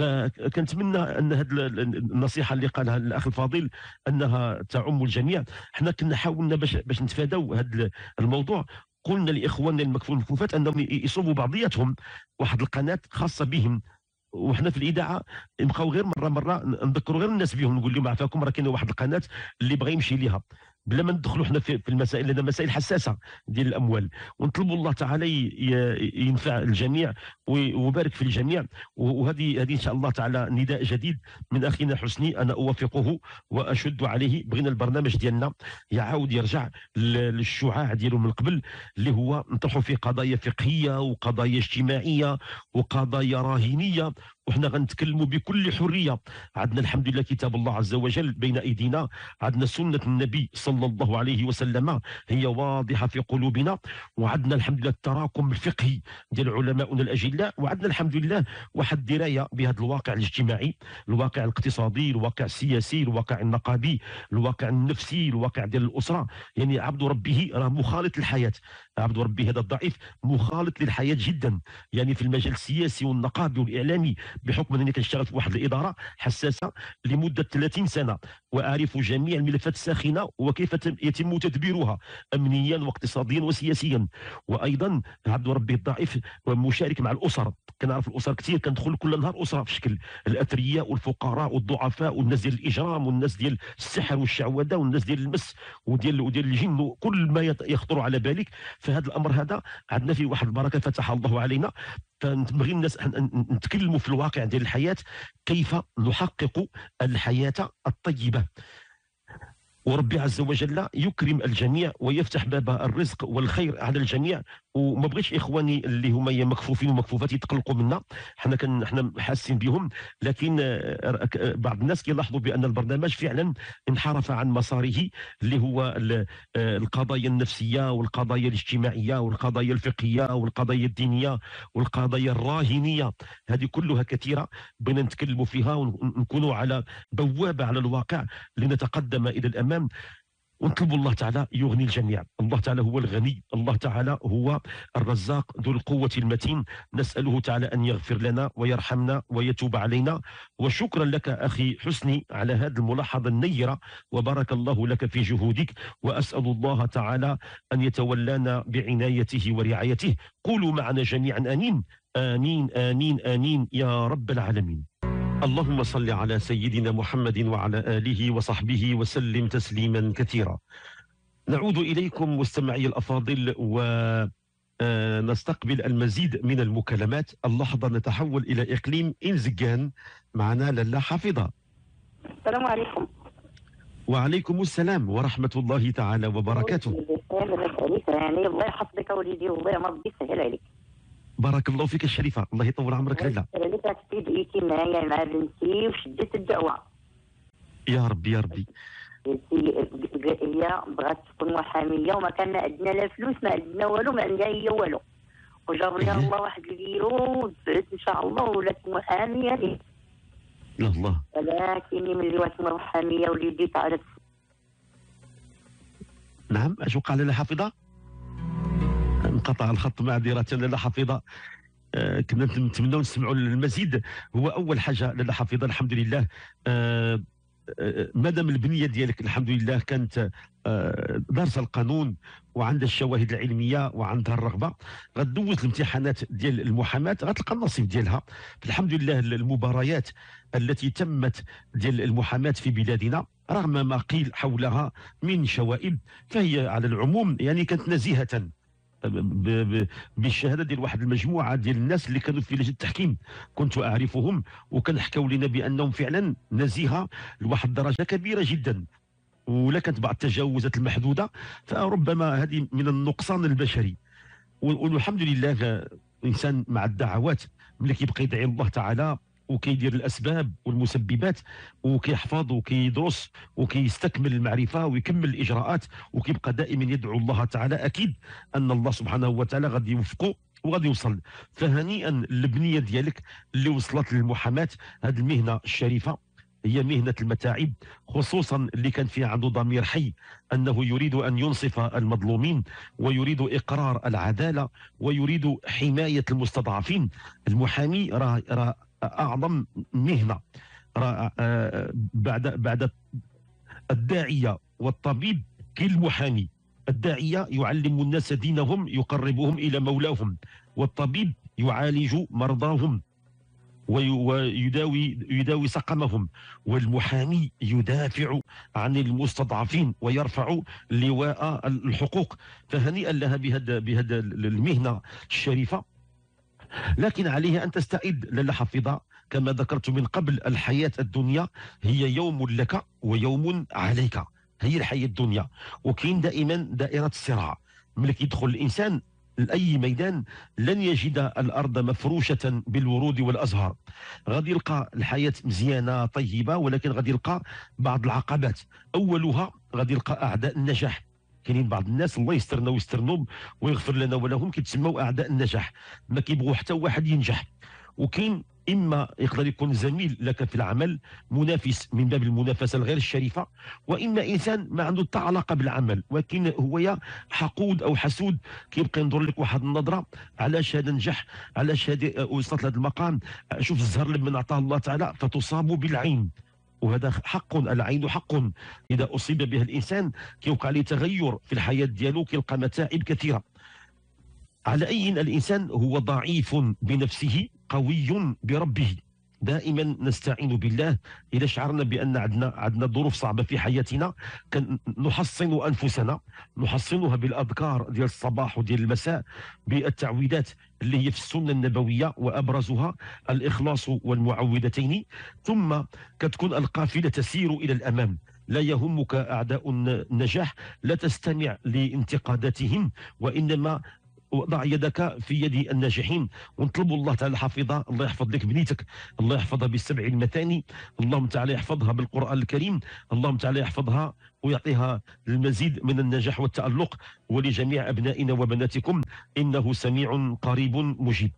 فكنتمنى ان هذه النصيحه اللي قالها الاخ الفاضل انها تعم الجميع. حنا كنا حاولنا باش باش نتفاداو هذا الموضوع، قلنا لاخواننا المكفوفين بالكفوفات انهم يصوبوا بعضياتهم واحد القناه خاصه بهم، وحنا في الاذاعه نبقاو غير مره مره نذكروا غير الناس بهم، نقول لهم عافاكم راه كاينه واحد القناه اللي بغى يمشي ليها، بلا ما ندخلوا حنا في المسائل لان مسائل حساسه ديال الاموال. ونطلبوا الله تعالى ينفع الجميع ويبارك في الجميع. وهذه هذه ان شاء الله تعالى نداء جديد من اخينا حسني، انا اوافقه واشد عليه. بغينا البرنامج ديالنا يعاود يرجع للشعاع ديالو من قبل، اللي هو نطرحوا فيه قضايا فقهيه وقضايا اجتماعيه وقضايا راهنيه، وحنا غنتكلموا بكل حريه. عندنا الحمد لله كتاب الله عز وجل بين ايدينا، عندنا سنه النبي صلى الله عليه وسلم هي واضحه في قلوبنا، وعندنا الحمد لله التراكم الفقهي ديال علماؤنا الاجلاء، وعندنا الحمد لله واحد الدرايه بهذا الواقع الاجتماعي، الواقع الاقتصادي، الواقع السياسي، الواقع النقابي، الواقع النفسي، الواقع ديال الاسره. يعني عبد ربه راه مخالط للحياه، عبد ربه هذا الضعيف مخالط للحياه جدا. يعني في المجال السياسي والنقابي والاعلامي، بحكم انني كنشتغل في واحد الاداره حساسه لمده ثلاثين سنه، واعرف جميع الملفات الساخنه وكيف يتم تدبيرها امنيا واقتصاديا وسياسيا. وايضا عبد ربه الضعيف مشارك مع الاسر، كنعرف الاسر كثير، كندخل كل نهار اسره في شكل الاثرياء والفقراء والضعفاء والناس ديال الاجرام والناس ديال السحر والشعوذه والناس ديال المس وديال وديال الجن وكل ما يخطر على بالك. فهذا الامر هذا عندنا فيه واحد البركه فتح الله علينا. فنبغي الناس نتكلموا في الواقع ديال الحياه، كيف نحقق الحياه الطيبه، وربي عز وجل يكرم الجميع ويفتح باب الرزق والخير على الجميع. وما بغيتش اخواني اللي هما مكفوفين ومكفوفات يتقلقوا منا، حنا كن حنا حاسين بهم، لكن بعض الناس كيلاحظوا بان البرنامج فعلا انحرف عن مساره، اللي هو القضايا النفسيه والقضايا الاجتماعيه والقضايا الفقهيه والقضايا الدينيه والقضايا الراهنيه. هذه كلها كثيره بغينا نتكلموا فيها ونكونوا على بوابه على الواقع لنتقدم الى الامام. ونطلب الله تعالى يغني الجميع. الله تعالى هو الغني، الله تعالى هو الرزاق ذو القوة المتين. نسأله تعالى أن يغفر لنا ويرحمنا ويتوب علينا. وشكرا لك أخي حسني على هذه الملاحظة النيرة، وبارك الله لك في جهودك، وأسأل الله تعالى أن يتولانا بعنايته ورعايته. قولوا معنا جميعا آمين. آمين آمين آمين يا رب العالمين. اللهم صل على سيدنا محمد وعلى آله وصحبه وسلم تسليما كثيرا. نعود إليكم مستمعي الأفاضل ونستقبل المزيد من المكالمات. اللحظة نتحول إلى إقليم إنزجان. معنا لاله حافظة. السلام عليكم. وعليكم السلام ورحمة الله تعالى وبركاته. يعني الله يحفظك وليدي والله يا ربي يسهل عليك. بارك الله فيك الشريفة، الله يطول عمرك لاله. اللي كتبقيتي معايا مع بنتي وشديت الدعوة. يا ربي يا ربي. هي بغات تكون محامية وما كان عندنا لا فلوس، ما عندنا والو، ما عندها هي والو، وجاب لها الله واحد الفيرو وتبعت ان شاء الله ولات محامية. يا الله. ولكن ملي ولات محامية وليدي تعرف. نعم، اش وقع لاله حافظة؟ انقطع الخط معذرة لاله حافظة. آه كنا نتمنوا نسمعوا المزيد. هو اول حاجه لاله حافظة الحمد لله، آه مادام البنيه ديالك الحمد لله كانت دارسه القانون وعندها الشواهد العلميه وعندها الرغبه، غدوز الامتحانات ديال المحاماه غتلقى النصيب ديالها. الحمد لله المباريات التي تمت ديال المحاماه في بلادنا رغم ما قيل حولها من شوائب فهي على العموم يعني كانت نزيهه بالشهاده ديال واحد المجموعه ديال الناس اللي كانوا في لجنه التحكيم، كنت اعرفهم وكان حكاو لنا بانهم فعلا نزيهه لواحد الدرجه كبيره جدا، ولا كانت بعض التجاوزات المحدوده فربما هذه من النقصان البشري. والحمد لله الانسان مع الدعوات ملي كيبقى يدعي الله تعالى وكيدير الاسباب والمسببات وكيحفظ وكيدرس وكيستكمل المعرفه ويكمل الاجراءات وكيبقى دائما يدعو الله تعالى، اكيد ان الله سبحانه وتعالى غادي يوفقه وغادي يوصل. فهنيئا البنيه ديالك اللي وصلت للمحاماه. هذه المهنه الشريفه هي مهنه المتاعب، خصوصا اللي كان فيها عنده ضمير حي انه يريد ان ينصف المظلومين ويريد اقرار العداله ويريد حمايه المستضعفين. المحامي راه راه اعظم مهنه بعد بعد الداعيه والطبيب كاين المحامي. الداعيه يعلم الناس دينهم يقربهم الى مولاهم، والطبيب يعالج مرضاهم ويداوي يداوي سقمهم، والمحامي يدافع عن المستضعفين ويرفع لواء الحقوق. فهنيئا لها بهذا بهذا المهنه الشريفه. لكن عليها أن تستعد لاله حافظة كما ذكرت من قبل. الحياة الدنيا هي يوم لك ويوم عليك، هي الحياة الدنيا، وكاين دائما دائرة الصراع. ملي كيدخل الإنسان لأي ميدان لن يجد الأرض مفروشة بالورود والأزهار، غادي يلقى الحياة مزيانة طيبة، ولكن غادي يلقى بعض العقبات. أولها غادي يلقى أعداء النجاح. كاينين بعض الناس الله يسترنا ويسترنهم ويغفر لنا ولهم كيتسموا اعداء النجاح، ما كيبغوا حتى واحد ينجح. وكاين اما يقدر يكون زميل لك في العمل، منافس من باب المنافسه الغير الشريفه، واما انسان ما عنده حتى علاقه بالعمل ولكن هو يا حقود او حسود كيبقى ينظر لك واحد النظره، علاش هذا نجح، علاش هذه وصلت لهذا المقام، شوف الزهر لمن اعطاه الله تعالى، فتصاب بالعين. وهذا حق، العين حق، اذا اصيب بها الانسان كيوقع عليه تغير في الحياه ديالو، كيلقى متاعب كثيره. على اي الانسان هو ضعيف بنفسه قوي بربه. دائما نستعين بالله. اذا شعرنا بان عندنا عندنا ظروف صعبه في حياتنا نحصن انفسنا، نحصنها بالاذكار ديال الصباح وديال المساء، بالتعويذات اللي هي في السنه النبويه، وابرزها الاخلاص والمعوذتين. ثم كتكون القافله تسير الى الامام، لا يهمك اعداء النجاح، لا تستمع لانتقاداتهم، وانما وضع يدك في يد الناجحين. ونطلب الله تعالى حافظها، الله يحفظ لك بنيتك، الله يحفظها بالسبع المثاني، اللهم تعالى يحفظها بالقرآن الكريم، اللهم تعالى يحفظها ويعطيها المزيد من النجاح والتألق، ولجميع أبنائنا وبناتكم إنه سميع قريب مجيب.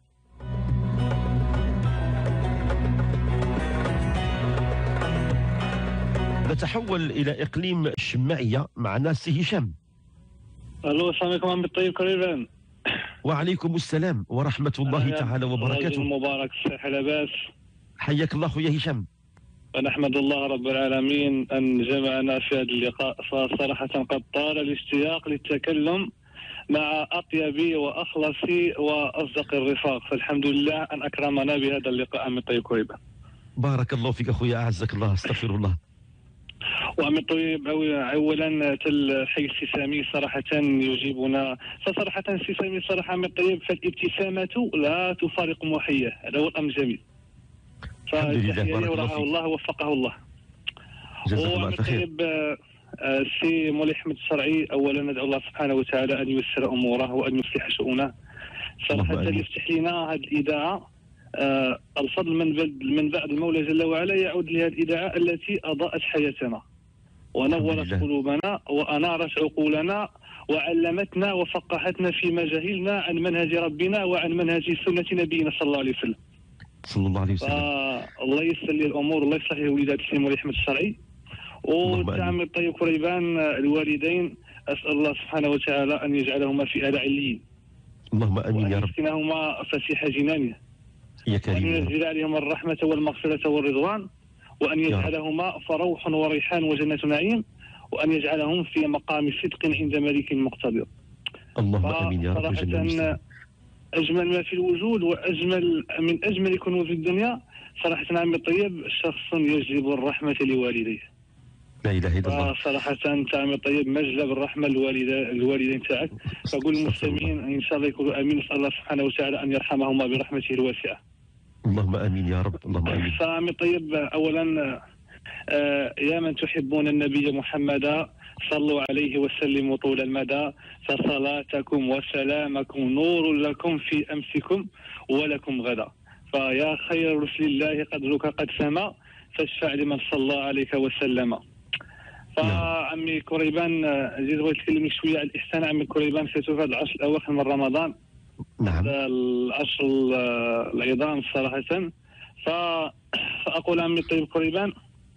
نتحول إلى إقليم الشماعية مع ناس هشام. الو، السلام عليكم عمي الطيب كريم. وعليكم السلام ورحمة الله تعالى وبركاته. مبارك، الصحة لاباس؟ حياك الله خويا هشام. ونحمد الله رب العالمين أن جمعنا في هذا اللقاء، فصراحة قد طال الاشتياق للتكلم مع أطيب وأخلص وأصدق الرفاق، فالحمد لله أن أكرمنا بهذا اللقاء عمي الطيب كريبان. بارك الله فيك أخويا، أعزك الله، استغفر الله. وعمي الطيب اولا الحي السي سامي صراحه يجيبنا، فصراحه السي سامي صراحه عمي الطيب فالابتسامه لا تفارق محيه، هذا هو الامر الجميل. فتحيه ورعاه الله ووفقه الله. جزاك الله خير. طيب السي مولاي احمد الشرعي، اولا ندعو الله سبحانه وتعالى ان ييسر اموره وان يصلح شؤونه. صراحه يفتح لنا هذه الاذاعه آه الفضل من من بعد المولى جل وعلا يعود لهذه الإذاعة التي أضاءت حياتنا ونورت قلوبنا وأنارت عقولنا وعلمتنا وفقهتنا فيما جهلنا عن منهج ربنا وعن منهج سنة نبينا صلى الله عليه وسلم. صلى الله عليه وسلم. الله يسر لي الأمور، الله يصلح لي وليدات السي مولاي احمد الشرعي وتعمي الطيب كريبان الوالدين. أسأل الله سبحانه وتعالى أن يجعلهما في أعلى عليين. اللهم آمين يا رب. وأن يسكنهما فسيح جنانه. يا كريم. وأن ينزل عليهما الرحمة والمغفرة والرضوان، وأن يجعلهما فروح وريحان وجنة نعيم، وأن يجعلهم في مقام صدق عند ملك مقتدر. اللهم آمين يا رب. صراحة أجمل ما في الوجود وأجمل من أجمل كنوز الدنيا صراحة عمي الطيب شخص يجلب الرحمة لوالديه. لا إله إلا الله. صراحة أنت عمي الطيب مجلب الرحمة للوالدين تاعك، فقول المستمعين إن شاء الله يكونوا آمين، نسأل الله سبحانه وتعالى أن يرحمهما برحمته الواسعة. اللهم آمين يا رب. اللهم آمين. فعمي طيب أولا آه يا من تحبون النبي محمدا صلوا عليه وسلموا طول المدى، فصلاتكم وسلامكم نور لكم في أمسكم ولكم غدا، فيا خير رسل الله قدرك قد سما فاشفع لمن صلى عليك وسلم. فعمي كريبان زيد بغيت تكلمني شوية على الإحسان عمي كريبان سيرتو في هذا العشر الأواخر من رمضان. نعم. العشر العظام صراحة. فأقول عمي الطيب كريبان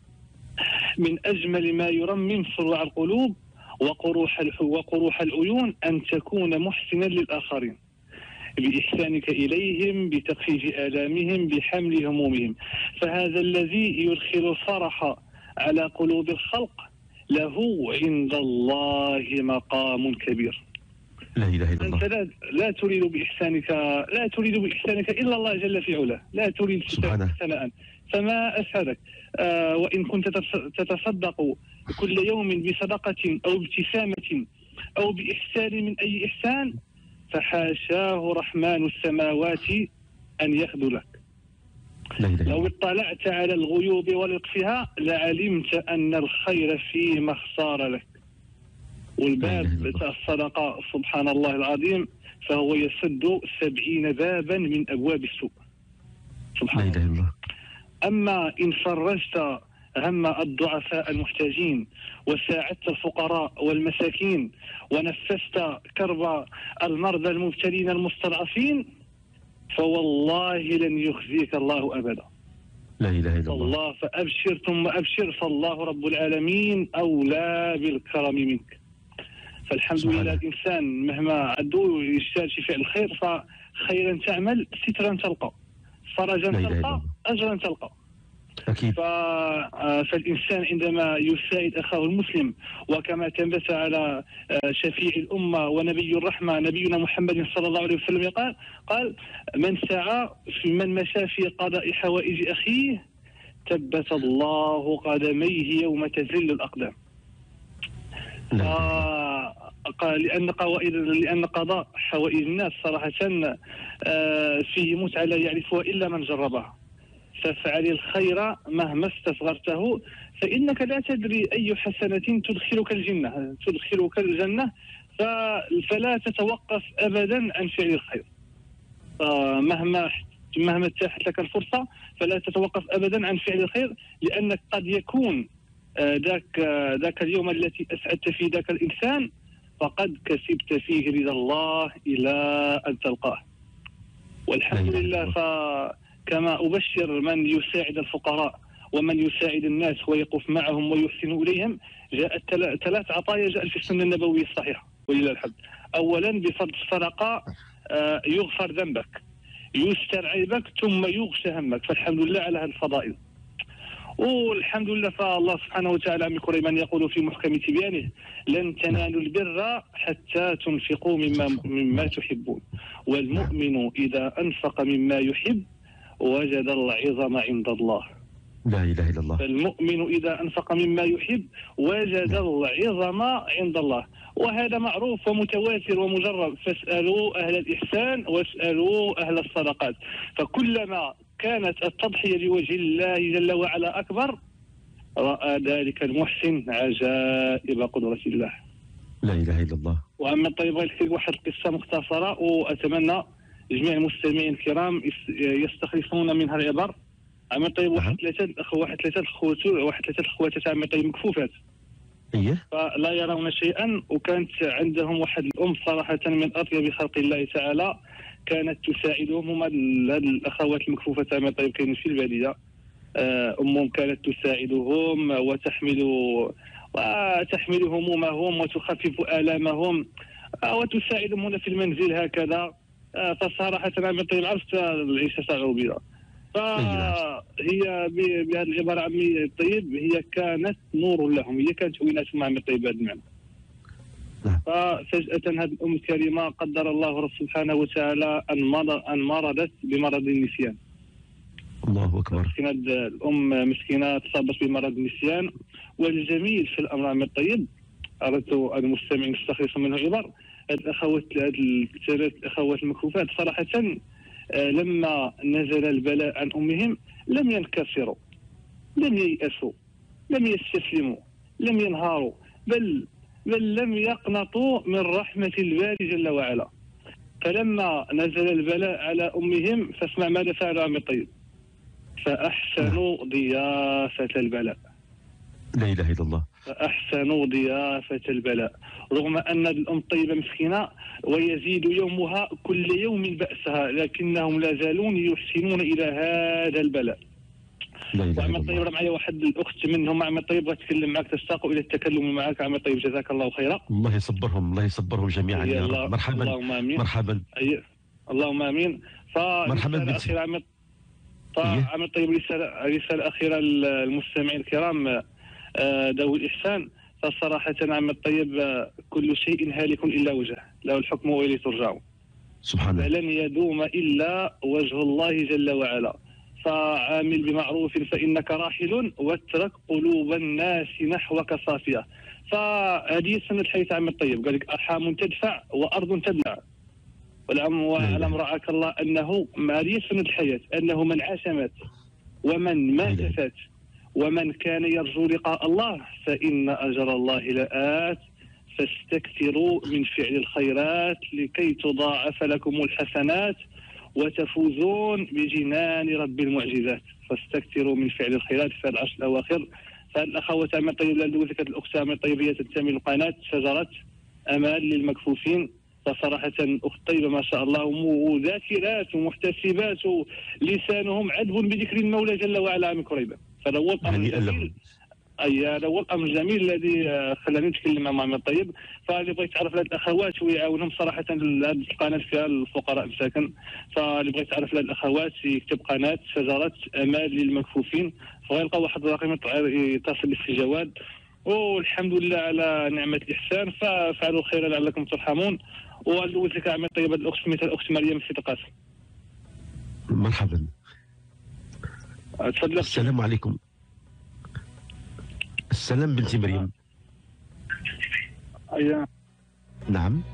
من أجمل ما يرمم صراع القلوب وقروح وقروح العيون أن تكون محسنا للآخرين بإحسانك إليهم، بتخفيف آلامهم، بحمل همومهم، فهذا الذي يدخل الفرح على قلوب الخلق له عند الله مقام كبير. لا إله إلا الله. أنت لا, لا تريد بإحسانك لا تريد بإحسانك إلا الله جل في علاه، لا تريد ثناء، فما أسعدك. آه وإن كنت تتصدق كل يوم بصدقة أو ابتسامة أو بإحسان من أي إحسان فحاشاه رحمن السماوات أن يخذلك. لو اطلعت على الغيوب ولطفها لعلمت أن الخير فيه مخسار لك. والباب تاع الصدقة سبحان الله العظيم فهو يسد سبعين بابا من أبواب السوء. سبحان الله. الله. أما إن فرجت هم الضعفاء المحتاجين وساعدت الفقراء والمساكين ونفست كرب المرضى المبتلين المستضعفين فوالله لن يخزيك الله أبدا. لا إله إلا الله. الله فأبشر ثم أبشر، فالله رب العالمين أولى بالكرم منك. فالحمد لله الإنسان مهما عدو يجتهد في فعل الخير فخيرا تعمل سترا تلقى، فرجا تلقى، أجرا تلقى. أكيد. فالإنسان عندما يساعد أخاه المسلم وكما ثبت على شفيع الأمة ونبي الرحمة نبينا محمد صلى الله عليه وسلم قال قال من سعى في من مشى في قضاء حوائج أخيه ثبت الله قدميه يوم تزل الأقدام. قال لأن قوائد لأن قضاء حوائج الناس صراحة فيه متعة لا يعرفها إلا من جربها. فافعل الخير مهما استصغرته فإنك لا تدري أي حسنة تدخلك الجنة تدخلك الجنة فلا تتوقف أبدا عن فعل الخير. مهما مهما اتاحت لك الفرصة فلا تتوقف أبدا عن فعل الخير، لأنك قد يكون ذاك ذاك اليوم التي أسعدت فيه ذاك الإنسان فقد كسبت فيه رضا الله إلى أن تلقاه. والحمد لله. ف كما أبشر من يساعد الفقراء ومن يساعد الناس ويقف معهم ويحسن إليهم، جاءت ثلاث عطايا جاءت في السنة النبوية الصحيحة ولله الحمد. أولا بفضل الصدقة يغفر ذنبك، يستر عيبك، ثم يغشى همك، فالحمد لله على هذه الفضائل. والحمد لله فالله سبحانه وتعالى عم قريبا يقول في محكم تبيانه لن تنالوا البر حتى تنفقوا مما مما تحبون والمؤمن إذا أنفق مما يحب وجد العظم عند الله. لا إله إلا الله. فالمؤمن إذا أنفق مما يحب وجد العظم عند الله، وهذا معروف ومتواتر ومجرب. فاسألوا أهل الإحسان واسألوا أهل الصدقات، فكلما كانت التضحية لوجه الله جل وعلا أكبر رأى ذلك المحسن عجائب قدرة الله. لا إله إلا الله. وأما طيب غير واحد القصة مختصرة وأتمنى جميع المستمعين الكرام يستخلصون منها العبر. عمي طيب واحد ثلاثة الأخوة واحد ثلاثة الأخوات واحد ثلاثة الأخوات تاع عمي طيب مكفوفات. إيه. فلا يرون شيئا، وكانت عندهم واحد الأم صراحة من أطيب خلق الله تعالى، كانت تساعدهم. هما الأخوات المكفوفات عمي طيب كاينين في البلدية. أمهم كانت تساعدهم وتحمل وتحمل همومهم وتخفف آلامهم وتساعدهم هنا في المنزل هكذا. فصراحة عمي طيب عرفت العيشة صعوبة. فهي بهذه العبارة عمي الطيب هي كانت نور لهم، هي كانت ويناتهم عمي الطيب بهذا المعنى. ففجأة هذه الأم الكريمة قدر الله رب سبحانه وتعالى أن أن مرضت بمرض النسيان. الله أكبر. مسكينة الأم مسكينة تصابت بمرض النسيان. والجميل في الأمر عمي الطيب أردت المستمعين يستخلصوا منه عبر، الأخوات الثلاث الأخوات المكفوفات صراحة لما نزل البلاء عن أمهم لم ينكسروا، لم ييأسوا، لم يستسلموا، لم ينهاروا، بل بل لم يقنطوا من رحمة الباري جل وعلا. فلما نزل البلاء على أمهم فاسمع ماذا فعلوا عمي الطيب، فأحسنوا ضيافة البلاء. لا إله إلا الله. فأحسنوا ضيافة البلاء، رغم أن الأم الطيبة مسكينة ويزيد يومها كل يوم بأسها، لكنهم لا زالون يحسنون إلى هذا البلاء. لا إله إلا الله. طيب معي واحد الأخت منهم عمي طيب بغيت معك، تشتاق إلى التكلم معك عمي طيب، جزاك الله خيرا. الله يصبرهم، الله يصبرهم جميعا يا رب. مرحبا. اللهم آمين. مرحبا. أي اللهم آمين. مرحبا بك. عمي عمي طيب رسالة رسالة أخيرة للمستمعين الكرام ذوي الإحسان. فصراحة عمي الطيب كل شيء هالك إلا وجهه، له الحكم وإليه ترجعون. سبحان الله. فلن يدوم إلا وجه الله جل وعلا. فعامل بمعروف فإنك راحل واترك قلوب الناس نحوك صافية. فهذه سنة الحياة عمي الطيب، قال لك أرحام تدفع وأرض تبلع. والأمر رعاك الله أنه هذه سنة الحياة، أنه من عاش مات ومن مات فات، ومن كان يرجو لقاء الله فإن أجر الله لآت. فاستكثروا من فعل الخيرات لكي تضاعف لكم الحسنات وتفوزون بجنان رب المعجزات. فاستكثروا من فعل الخيرات في العشر الأواخر. فالأخوات عمي الطيب لدوزك الأخت عمي الطيب هي تنتمي لقناة شجرة أمال للمكفوفين. فصراحة أخت طيبة ما شاء الله، وذاكرات ومحتسبات ولسانهم عذب بذكر المولى جل وعلا عمي قريبا. فهذا هو الأمر الجميل. أي هذا هو الأمر الجميل الذي خلاني نتكلم مع عمي الطيب. فاللي بغيت تعرف لهاد الأخوات ويعاونهم صراحة هذه القناة فيها الفقراء مساكن. فاللي بغيت تعرف لهاد الأخوات يكتب قناة شجرة أمال للمكفوفين، فغيلقى واحد الرقم يتصل به في الجواد. والحمد لله على نعمة الإحسان. فافعلوا الخير لعلكم ترحمون. وندوز لك عمي الطيب الأخت سميتها الأخت مريم السيد قاسم. مرحبا. تفضل. السلام عليكم. السلام بنتي مريم. أيوة. نعم.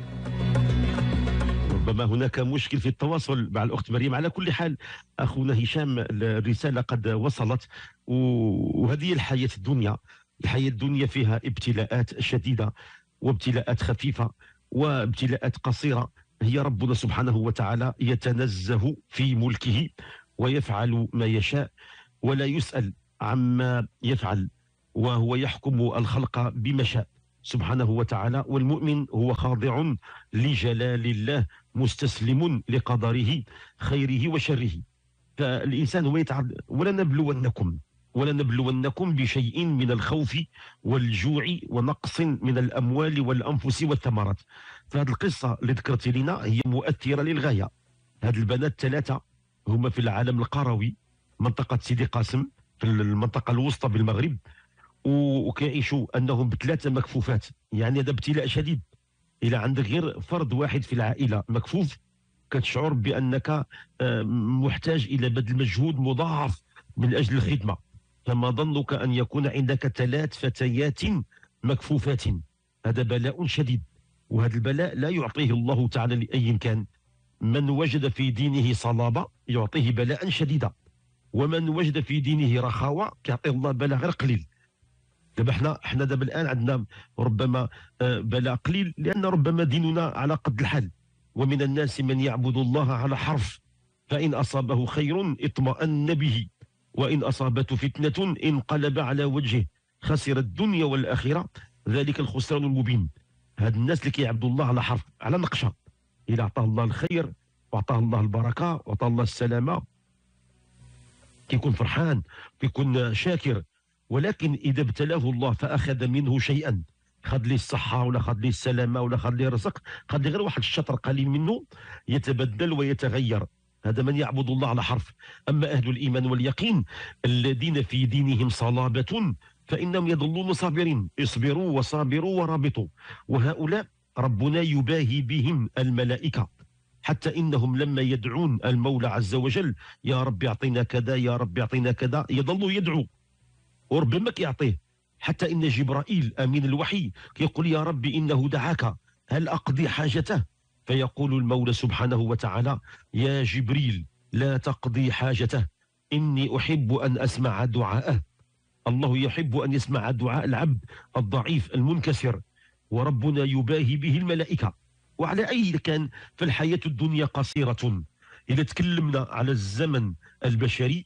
ربما هناك مشكل في التواصل مع الأخت مريم. على كل حال أخونا هشام الرسالة قد وصلت، وهذه الحياة الدنيا. الحياة الدنيا فيها ابتلاءات شديدة وابتلاءات خفيفة وابتلاءات قصيرة. هي ربنا سبحانه وتعالى يتنزه في ملكه ويفعل ما يشاء ولا يسأل عما يفعل، وهو يحكم الخلق بما شاء سبحانه وتعالى. والمؤمن هو خاضع لجلال الله مستسلم لقدره خيره وشره. فالإنسان هو يتعرض. ولنبلونكم ولنبلونكم بشيء من الخوف والجوع ونقص من الأموال والأنفس والثمرات. فهذه القصة اللي ذكرت لنا هي مؤثرة للغاية. هذه البنات ثلاثة هما في العالم القروي، منطقة سيدي قاسم في المنطقه الوسطى بالمغرب، وكيعيشوا انهم بثلاثه مكفوفات. يعني هذا ابتلاء شديد. الى عندك غير فرد واحد في العائله مكفوف كتشعر بانك محتاج الى بذل مجهود مضاعف من اجل الخدمه. فما ظنك ان يكون عندك ثلاث فتيات مكفوفات؟ هذا بلاء شديد، وهذا البلاء لا يعطيه الله تعالى لاي كان. من وجد في دينه صلابه يعطيه بلاء شديدا، ومن وجد في دينه رخاوه كيعطيه الله بلاء غير قليل. دابا حنا حنا دابا الان عندنا ربما بلاء قليل، لان ربما ديننا على قد الحال. ومن الناس من يعبد الله على حرف، فإن أصابه خير اطمأن به، وإن أصابته فتنة انقلب على وجهه، خسر الدنيا والآخرة، ذلك الخسران المبين. هاد الناس اللي كيعبدوا الله على حرف، على نقشة. إذا أعطاه الله الخير وأعطاه الله البركة وأعطاه الله السلامة كيكون فرحان، كيكون شاكر. ولكن إذا ابتلاه الله فأخذ منه شيئا، خذ لي الصحة ولا خذ لي السلامة ولا خذ لي الرزق، خذ لي غير واحد الشطر قليل منه، يتبدل ويتغير. هذا من يعبد الله على حرف. أما أهل الإيمان واليقين الذين في دينهم صلابة فإنهم يظلون صابرين، اصبروا وصابروا ورابطوا. وهؤلاء ربنا يباهي بهم الملائكة، حتى إنهم لما يدعون المولى عز وجل يا رب يعطينا كذا يا رب يعطينا كذا، يظل يدعو وربما كيعطيه. حتى إن جبرائيل أمين الوحي يقول يا رب إنه دعاك هل أقضي حاجته؟ فيقول المولى سبحانه وتعالى يا جبريل لا تقضي حاجته، إني أحب أن أسمع دعاءه. الله يحب أن يسمع دعاء العبد الضعيف المنكسر، وربنا يباهي به الملائكة. وعلى أي كان فالحياة الدنيا قصيرة. إذا تكلمنا على الزمن البشري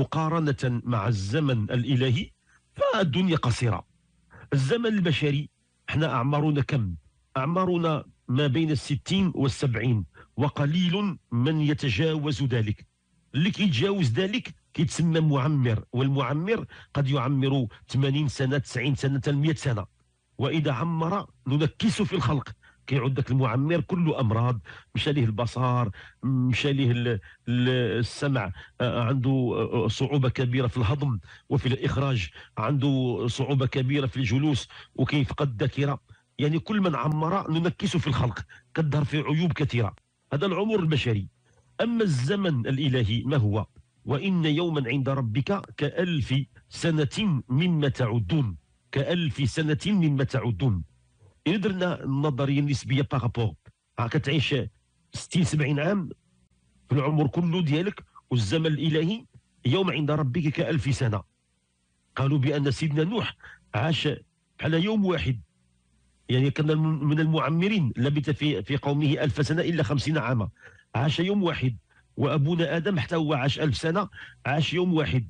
مقارنة مع الزمن الإلهي فالدنيا قصيرة. الزمن البشري احنا أعمارنا كم؟ أعمارنا ما بين الستين والسبعين، وقليل من يتجاوز ذلك. اللي كيتجاوز ذلك كيتسمى معمر، والمعمر قد يعمر ثمانين سنة تسعين سنة مئة سنة. وإذا عمر ننكس في الخلق، كيعود ذاك المعمر كله امراض، مشى ليه البصر، مشى ليه السمع، عنده صعوبه كبيره في الهضم وفي الاخراج، عنده صعوبه كبيره في الجلوس وكيفقد الذاكره. يعني كل من عمر ننكس في الخلق، كظهر فيه عيوب كثيره. هذا العمر البشري. اما الزمن الالهي ما هو؟ وان يوما عند ربك كالف سنه مما تعدون، كالف سنه مما تعدون. إذا درنا النظريه النسبيه بارابور، كتعيش ستين سبعين عام في العمر كله ديالك، والزمن الالهي يوم عند ربك كألف سنه. قالوا بان سيدنا نوح عاش على يوم واحد، يعني كان من المعمرين، لبث في في قومه ألف سنه الا خمسين عاما، عاش يوم واحد. وابونا ادم حتى هو عاش ألف سنه، عاش يوم واحد.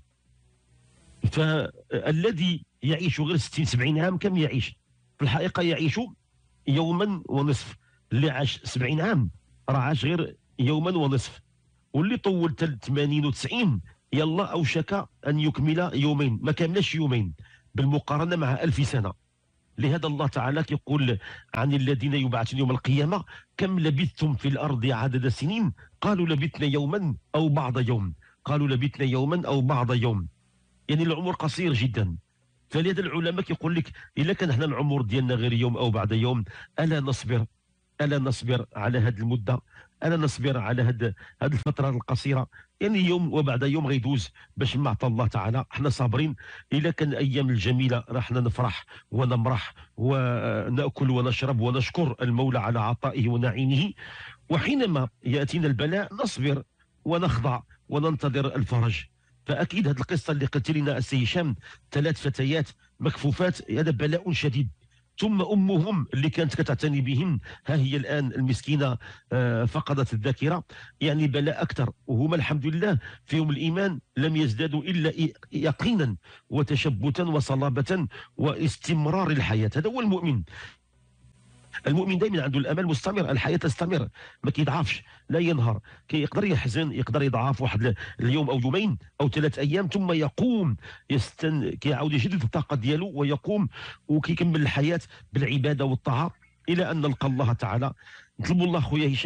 فالذي يعيش غير ستين سبعين عام كم يعيش؟ في الحقيقة يعيش يوما ونصف. اللي عاش سبعين عام راه عاش غير يوما ونصف، واللي طول ثمانين وتسعين يلا أوشك أن يكمل يومين، ما كاملش يومين بالمقارنة مع ألف سنة. لهذا الله تعالى يقول عن الذين يبعثون يوم القيامة كم لبثتم في الأرض عدد سنين؟ قالوا لبثنا يوما أو بعض يوم، قالوا لبثنا يوما أو بعض يوم. يعني العمر قصير جدا. فلهذا العلماء كيقول لك الا كان حنا العمر ديالنا غير يوم او بعد يوم، الا نصبر، الا نصبر على هذه المده، الا نصبر على هذه هذه الفتره القصيره. يعني يوم وبعد يوم غيدوز باش ما عطى الله تعالى، حنا صابرين. الا كان الايام الجميله راه حنا نفرح ونمرح وناكل ونشرب ونشكر المولى على عطائه ونعيمه. وحينما ياتينا البلاء نصبر ونخضع وننتظر الفرج. فاكيد هذه القصه اللي قلت لنا السي هشام، ثلاث فتيات مكفوفات، هذا بلاء شديد. ثم امهم اللي كانت كتعتني بهم ها هي الان المسكينه فقدت الذاكره، يعني بلاء اكثر. وهما الحمد لله فيهم الايمان لم يزدادوا الا يقينا وتشبتا وصلابه واستمرار الحياه. هذا هو المؤمن. المؤمن دائما عنده الامل مستمر، الحياه تستمر، ما كيضعفش، لا ينهار، كيقدر يحزن، يقدر يضعف واحد اليوم او يومين او ثلاث ايام، ثم يقوم يستن كيعاود يجدد الطاقه ديالو ويقوم وكيكمل الحياه بالعباده والطاعه الى ان نلقى الله تعالى. نطلب الله خويا هشام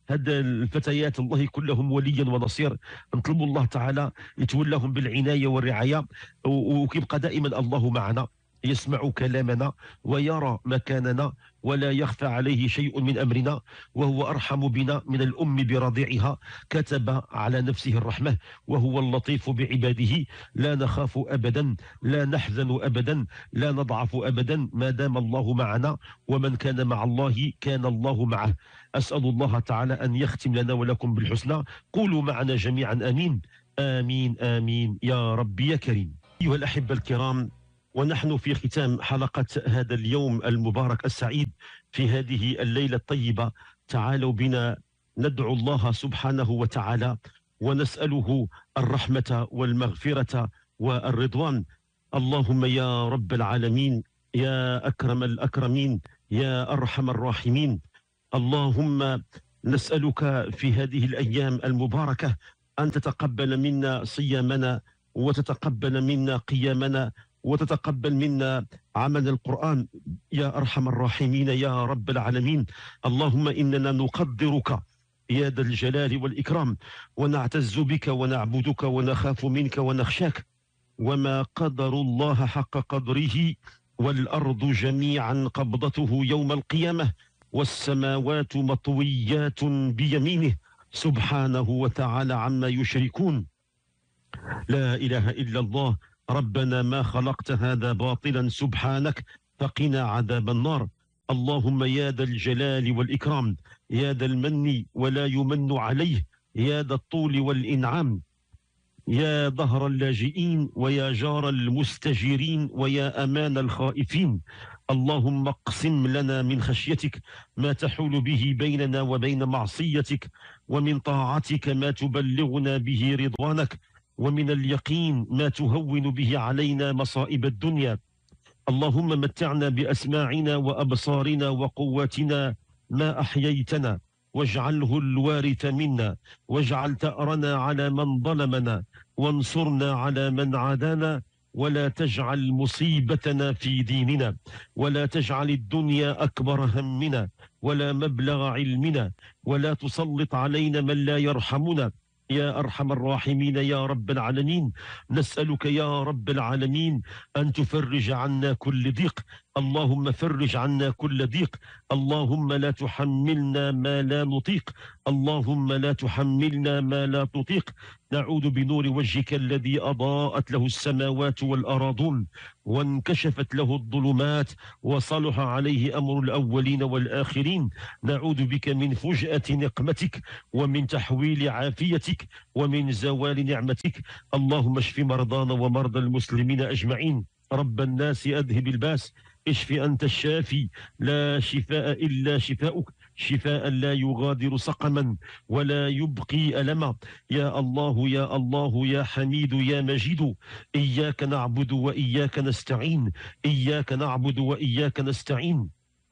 هاد الفتيات الله يكون لهم وليا ونصير، نطلب الله تعالى يتولاهم بالعناية والرعاية، وكيبقى دائما الله معنا، يسمع كلامنا ويرى مكاننا ولا يخفى عليه شيء من أمرنا، وهو أرحم بنا من الأم برضيعها، كتب على نفسه الرحمة، وهو اللطيف بعباده، لا نخاف أبدا، لا نحزن أبدا، لا نضعف أبدا، ما دام الله معنا، ومن كان مع الله كان الله معه. أسأل الله تعالى أن يختم لنا ولكم بالحسنى. قولوا معنا جميعا آمين آمين آمين يا رب يا كريم. أيها الأحبة الكرام، ونحن في ختام حلقة هذا اليوم المبارك السعيد في هذه الليلة الطيبة، تعالوا بنا ندعو الله سبحانه وتعالى ونسأله الرحمة والمغفرة والرضوان. اللهم يا رب العالمين، يا أكرم الأكرمين، يا أرحم الراحمين، اللهم نسألك في هذه الأيام المباركة أن تتقبل منا صيامنا، وتتقبل منا قيامنا، وتتقبل منا عمل القرآن يا أرحم الراحمين يا رب العالمين. اللهم إننا نقدرك يا ذا الجلال والإكرام، ونعتز بك ونعبدك ونخاف منك ونخشاك، وما قدر الله حق قدره، والأرض جميعا قبضته يوم القيامة، والسماوات مطويات بيمينه سبحانه وتعالى عما يشركون. لا إله إلا الله. ربنا ما خلقت هذا باطلا سبحانك، فقنا عذاب النار. اللهم يا ذا الجلال والإكرام، يا ذا المن ولا يمن عليه، يا ذا الطول والإنعام، يا ظهر اللاجئين، ويا جار المستجيرين، ويا أمان الخائفين، اللهم اقسم لنا من خشيتك ما تحول به بيننا وبين معصيتك، ومن طاعتك ما تبلغنا به رضوانك، ومن اليقين ما تهون به علينا مصائب الدنيا. اللهم متعنا بأسماعنا وأبصارنا وقواتنا ما أحييتنا، واجعله الوارث منا، واجعل ثأرنا على من ظلمنا، وانصرنا على من عادانا، ولا تجعل مصيبتنا في ديننا، ولا تجعل الدنيا أكبر همنا ولا مبلغ علمنا، ولا تسلط علينا من لا يرحمنا يا أرحم الراحمين يا رب العالمين. نسألك يا رب العالمين أن تفرج عنا كل ضيق، اللهم فرج عنا كل ضيق، اللهم لا تحملنا ما لا نطيق، اللهم لا تحملنا ما لا تطيق. نعوذ بنور وجهك الذي أضاءت له السماوات والأراضون، وانكشفت له الظلمات، وصلح عليه أمر الأولين والآخرين. نعوذ بك من فجأة نقمتك، ومن تحويل عافيتك، ومن زوال نعمتك. اللهم اشف مرضانا ومرضى المسلمين أجمعين. رب الناس أذهب الباس، اشف أنت الشافي، لا شفاء إلا شفاؤك، شفاء لا يغادر سقما ولا يبقي ألما. يا الله يا الله يا حميد يا مجيد، إياك نعبد وإياك نستعين، إياك نعبد وإياك نستعين.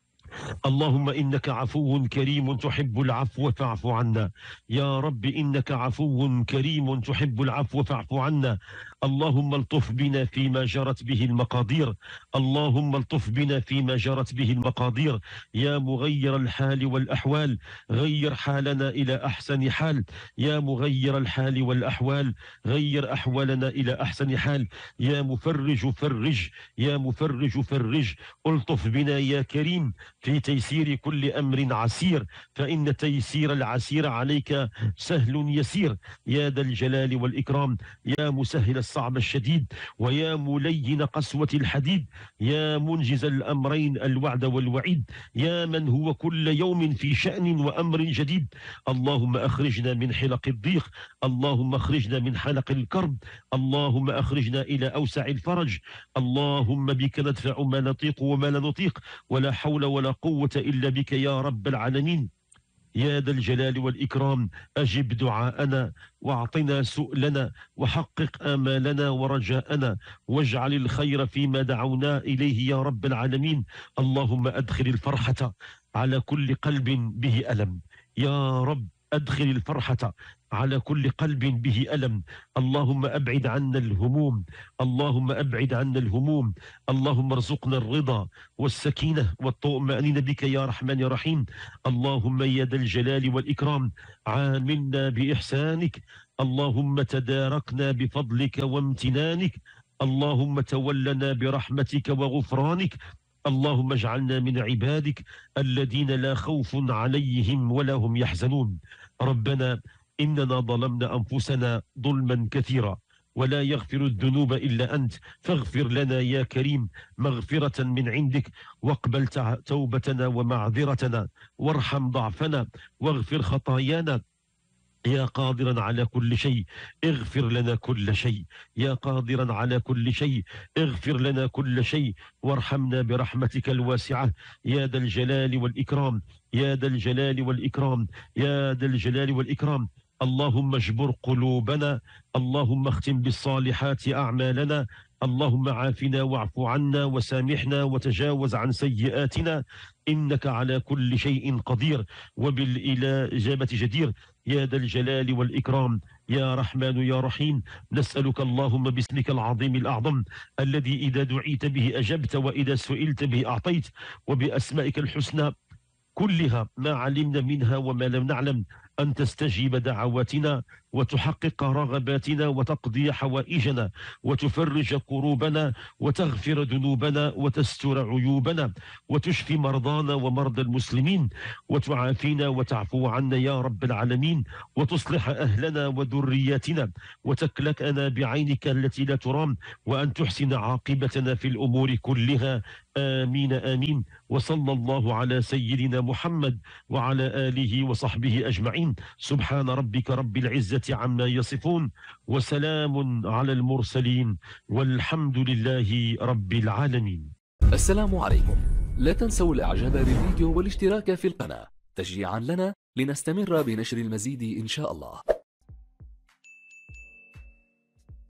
اللهم إنك عفو كريم تحب العفو فاعف عنا، يا رب إنك عفو كريم تحب العفو فاعف عنا. اللهم الطف بنا فيما جرت به المقادير، اللهم الطف بنا فيما جرت به المقادير. يا مغير الحال والأحوال، غير حالنا إلى أحسن حال، يا مغير الحال والأحوال، غير أحوالنا إلى أحسن حال. يا مفرج فرج، يا مفرج فرج. الطف بنا يا كريم في تيسير كل أمر عسير، فإن تيسير العسير عليك سهل يسير. يا ذا الجلال والإكرام، يا مسهل الصعب الشديد، ويا ملين قسوة الحديد، يا منجز الأمرين الوعد والوعيد، يا من هو كل يوم في شأن وأمر جديد. اللهم أخرجنا من حلق الضيق، اللهم أخرجنا من حلق الكرب، اللهم أخرجنا إلى أوسع الفرج. اللهم بك ندفع ما نطيق وما لا نطيق، ولا حول ولا قوة إلا بك يا رب العالمين. يا ذا الجلال والإكرام، أجب دعاءنا، واعطنا سؤلنا، وحقق آمالنا ورجاءنا، واجعل الخير فيما دعونا إليه يا رب العالمين. اللهم أدخل الفرحة على كل قلب به ألم، يا رب أدخل الفرحة على كل قلب به ألم. اللهم أبعد عنا الهموم، اللهم أبعد عنا الهموم، اللهم ارزقنا الرضا والسكينة والطمأنينة بك يا رحمن يا رحيم. اللهم يا ذا الجلال والإكرام عاملنا بإحسانك، اللهم تداركنا بفضلك وامتنانك، اللهم تولنا برحمتك وغفرانك، اللهم اجعلنا من عبادك الذين لا خوف عليهم ولا هم يحزنون. ربنا إننا ظلمنا أنفسنا ظلما كثيرا ولا يغفر الذنوب إلا أنت، فاغفر لنا يا كريم مغفرة من عندك، واقبل توبتنا ومعذرتنا، وارحم ضعفنا واغفر خطايانا يا قادرا على كل شيء، اغفر لنا كل شيء، يا قادرا على كل شيء اغفر لنا كل شيء، وارحمنا برحمتك الواسعة يا ذا الجلال والإكرام، يا ذا الجلال والإكرام، يا ذا الجلال والإكرام. اللهم اجبر قلوبنا، اللهم اختم بالصالحات أعمالنا، اللهم عافنا واعف عنا وسامحنا وتجاوز عن سيئاتنا، إنك على كل شيء قدير وبالإجابة جدير يا ذا الجلال والإكرام. يا رحمن يا رحيم، نسألك اللهم باسمك العظيم الأعظم الذي إذا دعيت به أجبت وإذا سئلت به أعطيت، وبأسمائك الحسنى كلها ما علمنا منها وما لم نعلم، أن تستجيب دعواتنا وتحقق رغباتنا وتقضي حوائجنا وتفرج كروبنا وتغفر ذنوبنا وتستر عيوبنا وتشفي مرضانا ومرضى المسلمين وتعافينا وتعفو عنا يا رب العالمين، وتصلح أهلنا وذرياتنا وتكلكنا بعينك التي لا ترام، وأن تحسن عاقبتنا في الأمور كلها. آمين آمين. وصلى الله على سيدنا محمد وعلى آله وصحبه أجمعين. سبحان ربك رب العزة عما يصفون، وسلام على المرسلين، والحمد لله رب العالمين. السلام عليكم. لا تنسوا الإعجاب بالفيديو والاشتراك في القناة تشجيعا لنا لنستمر بنشر المزيد إن شاء الله.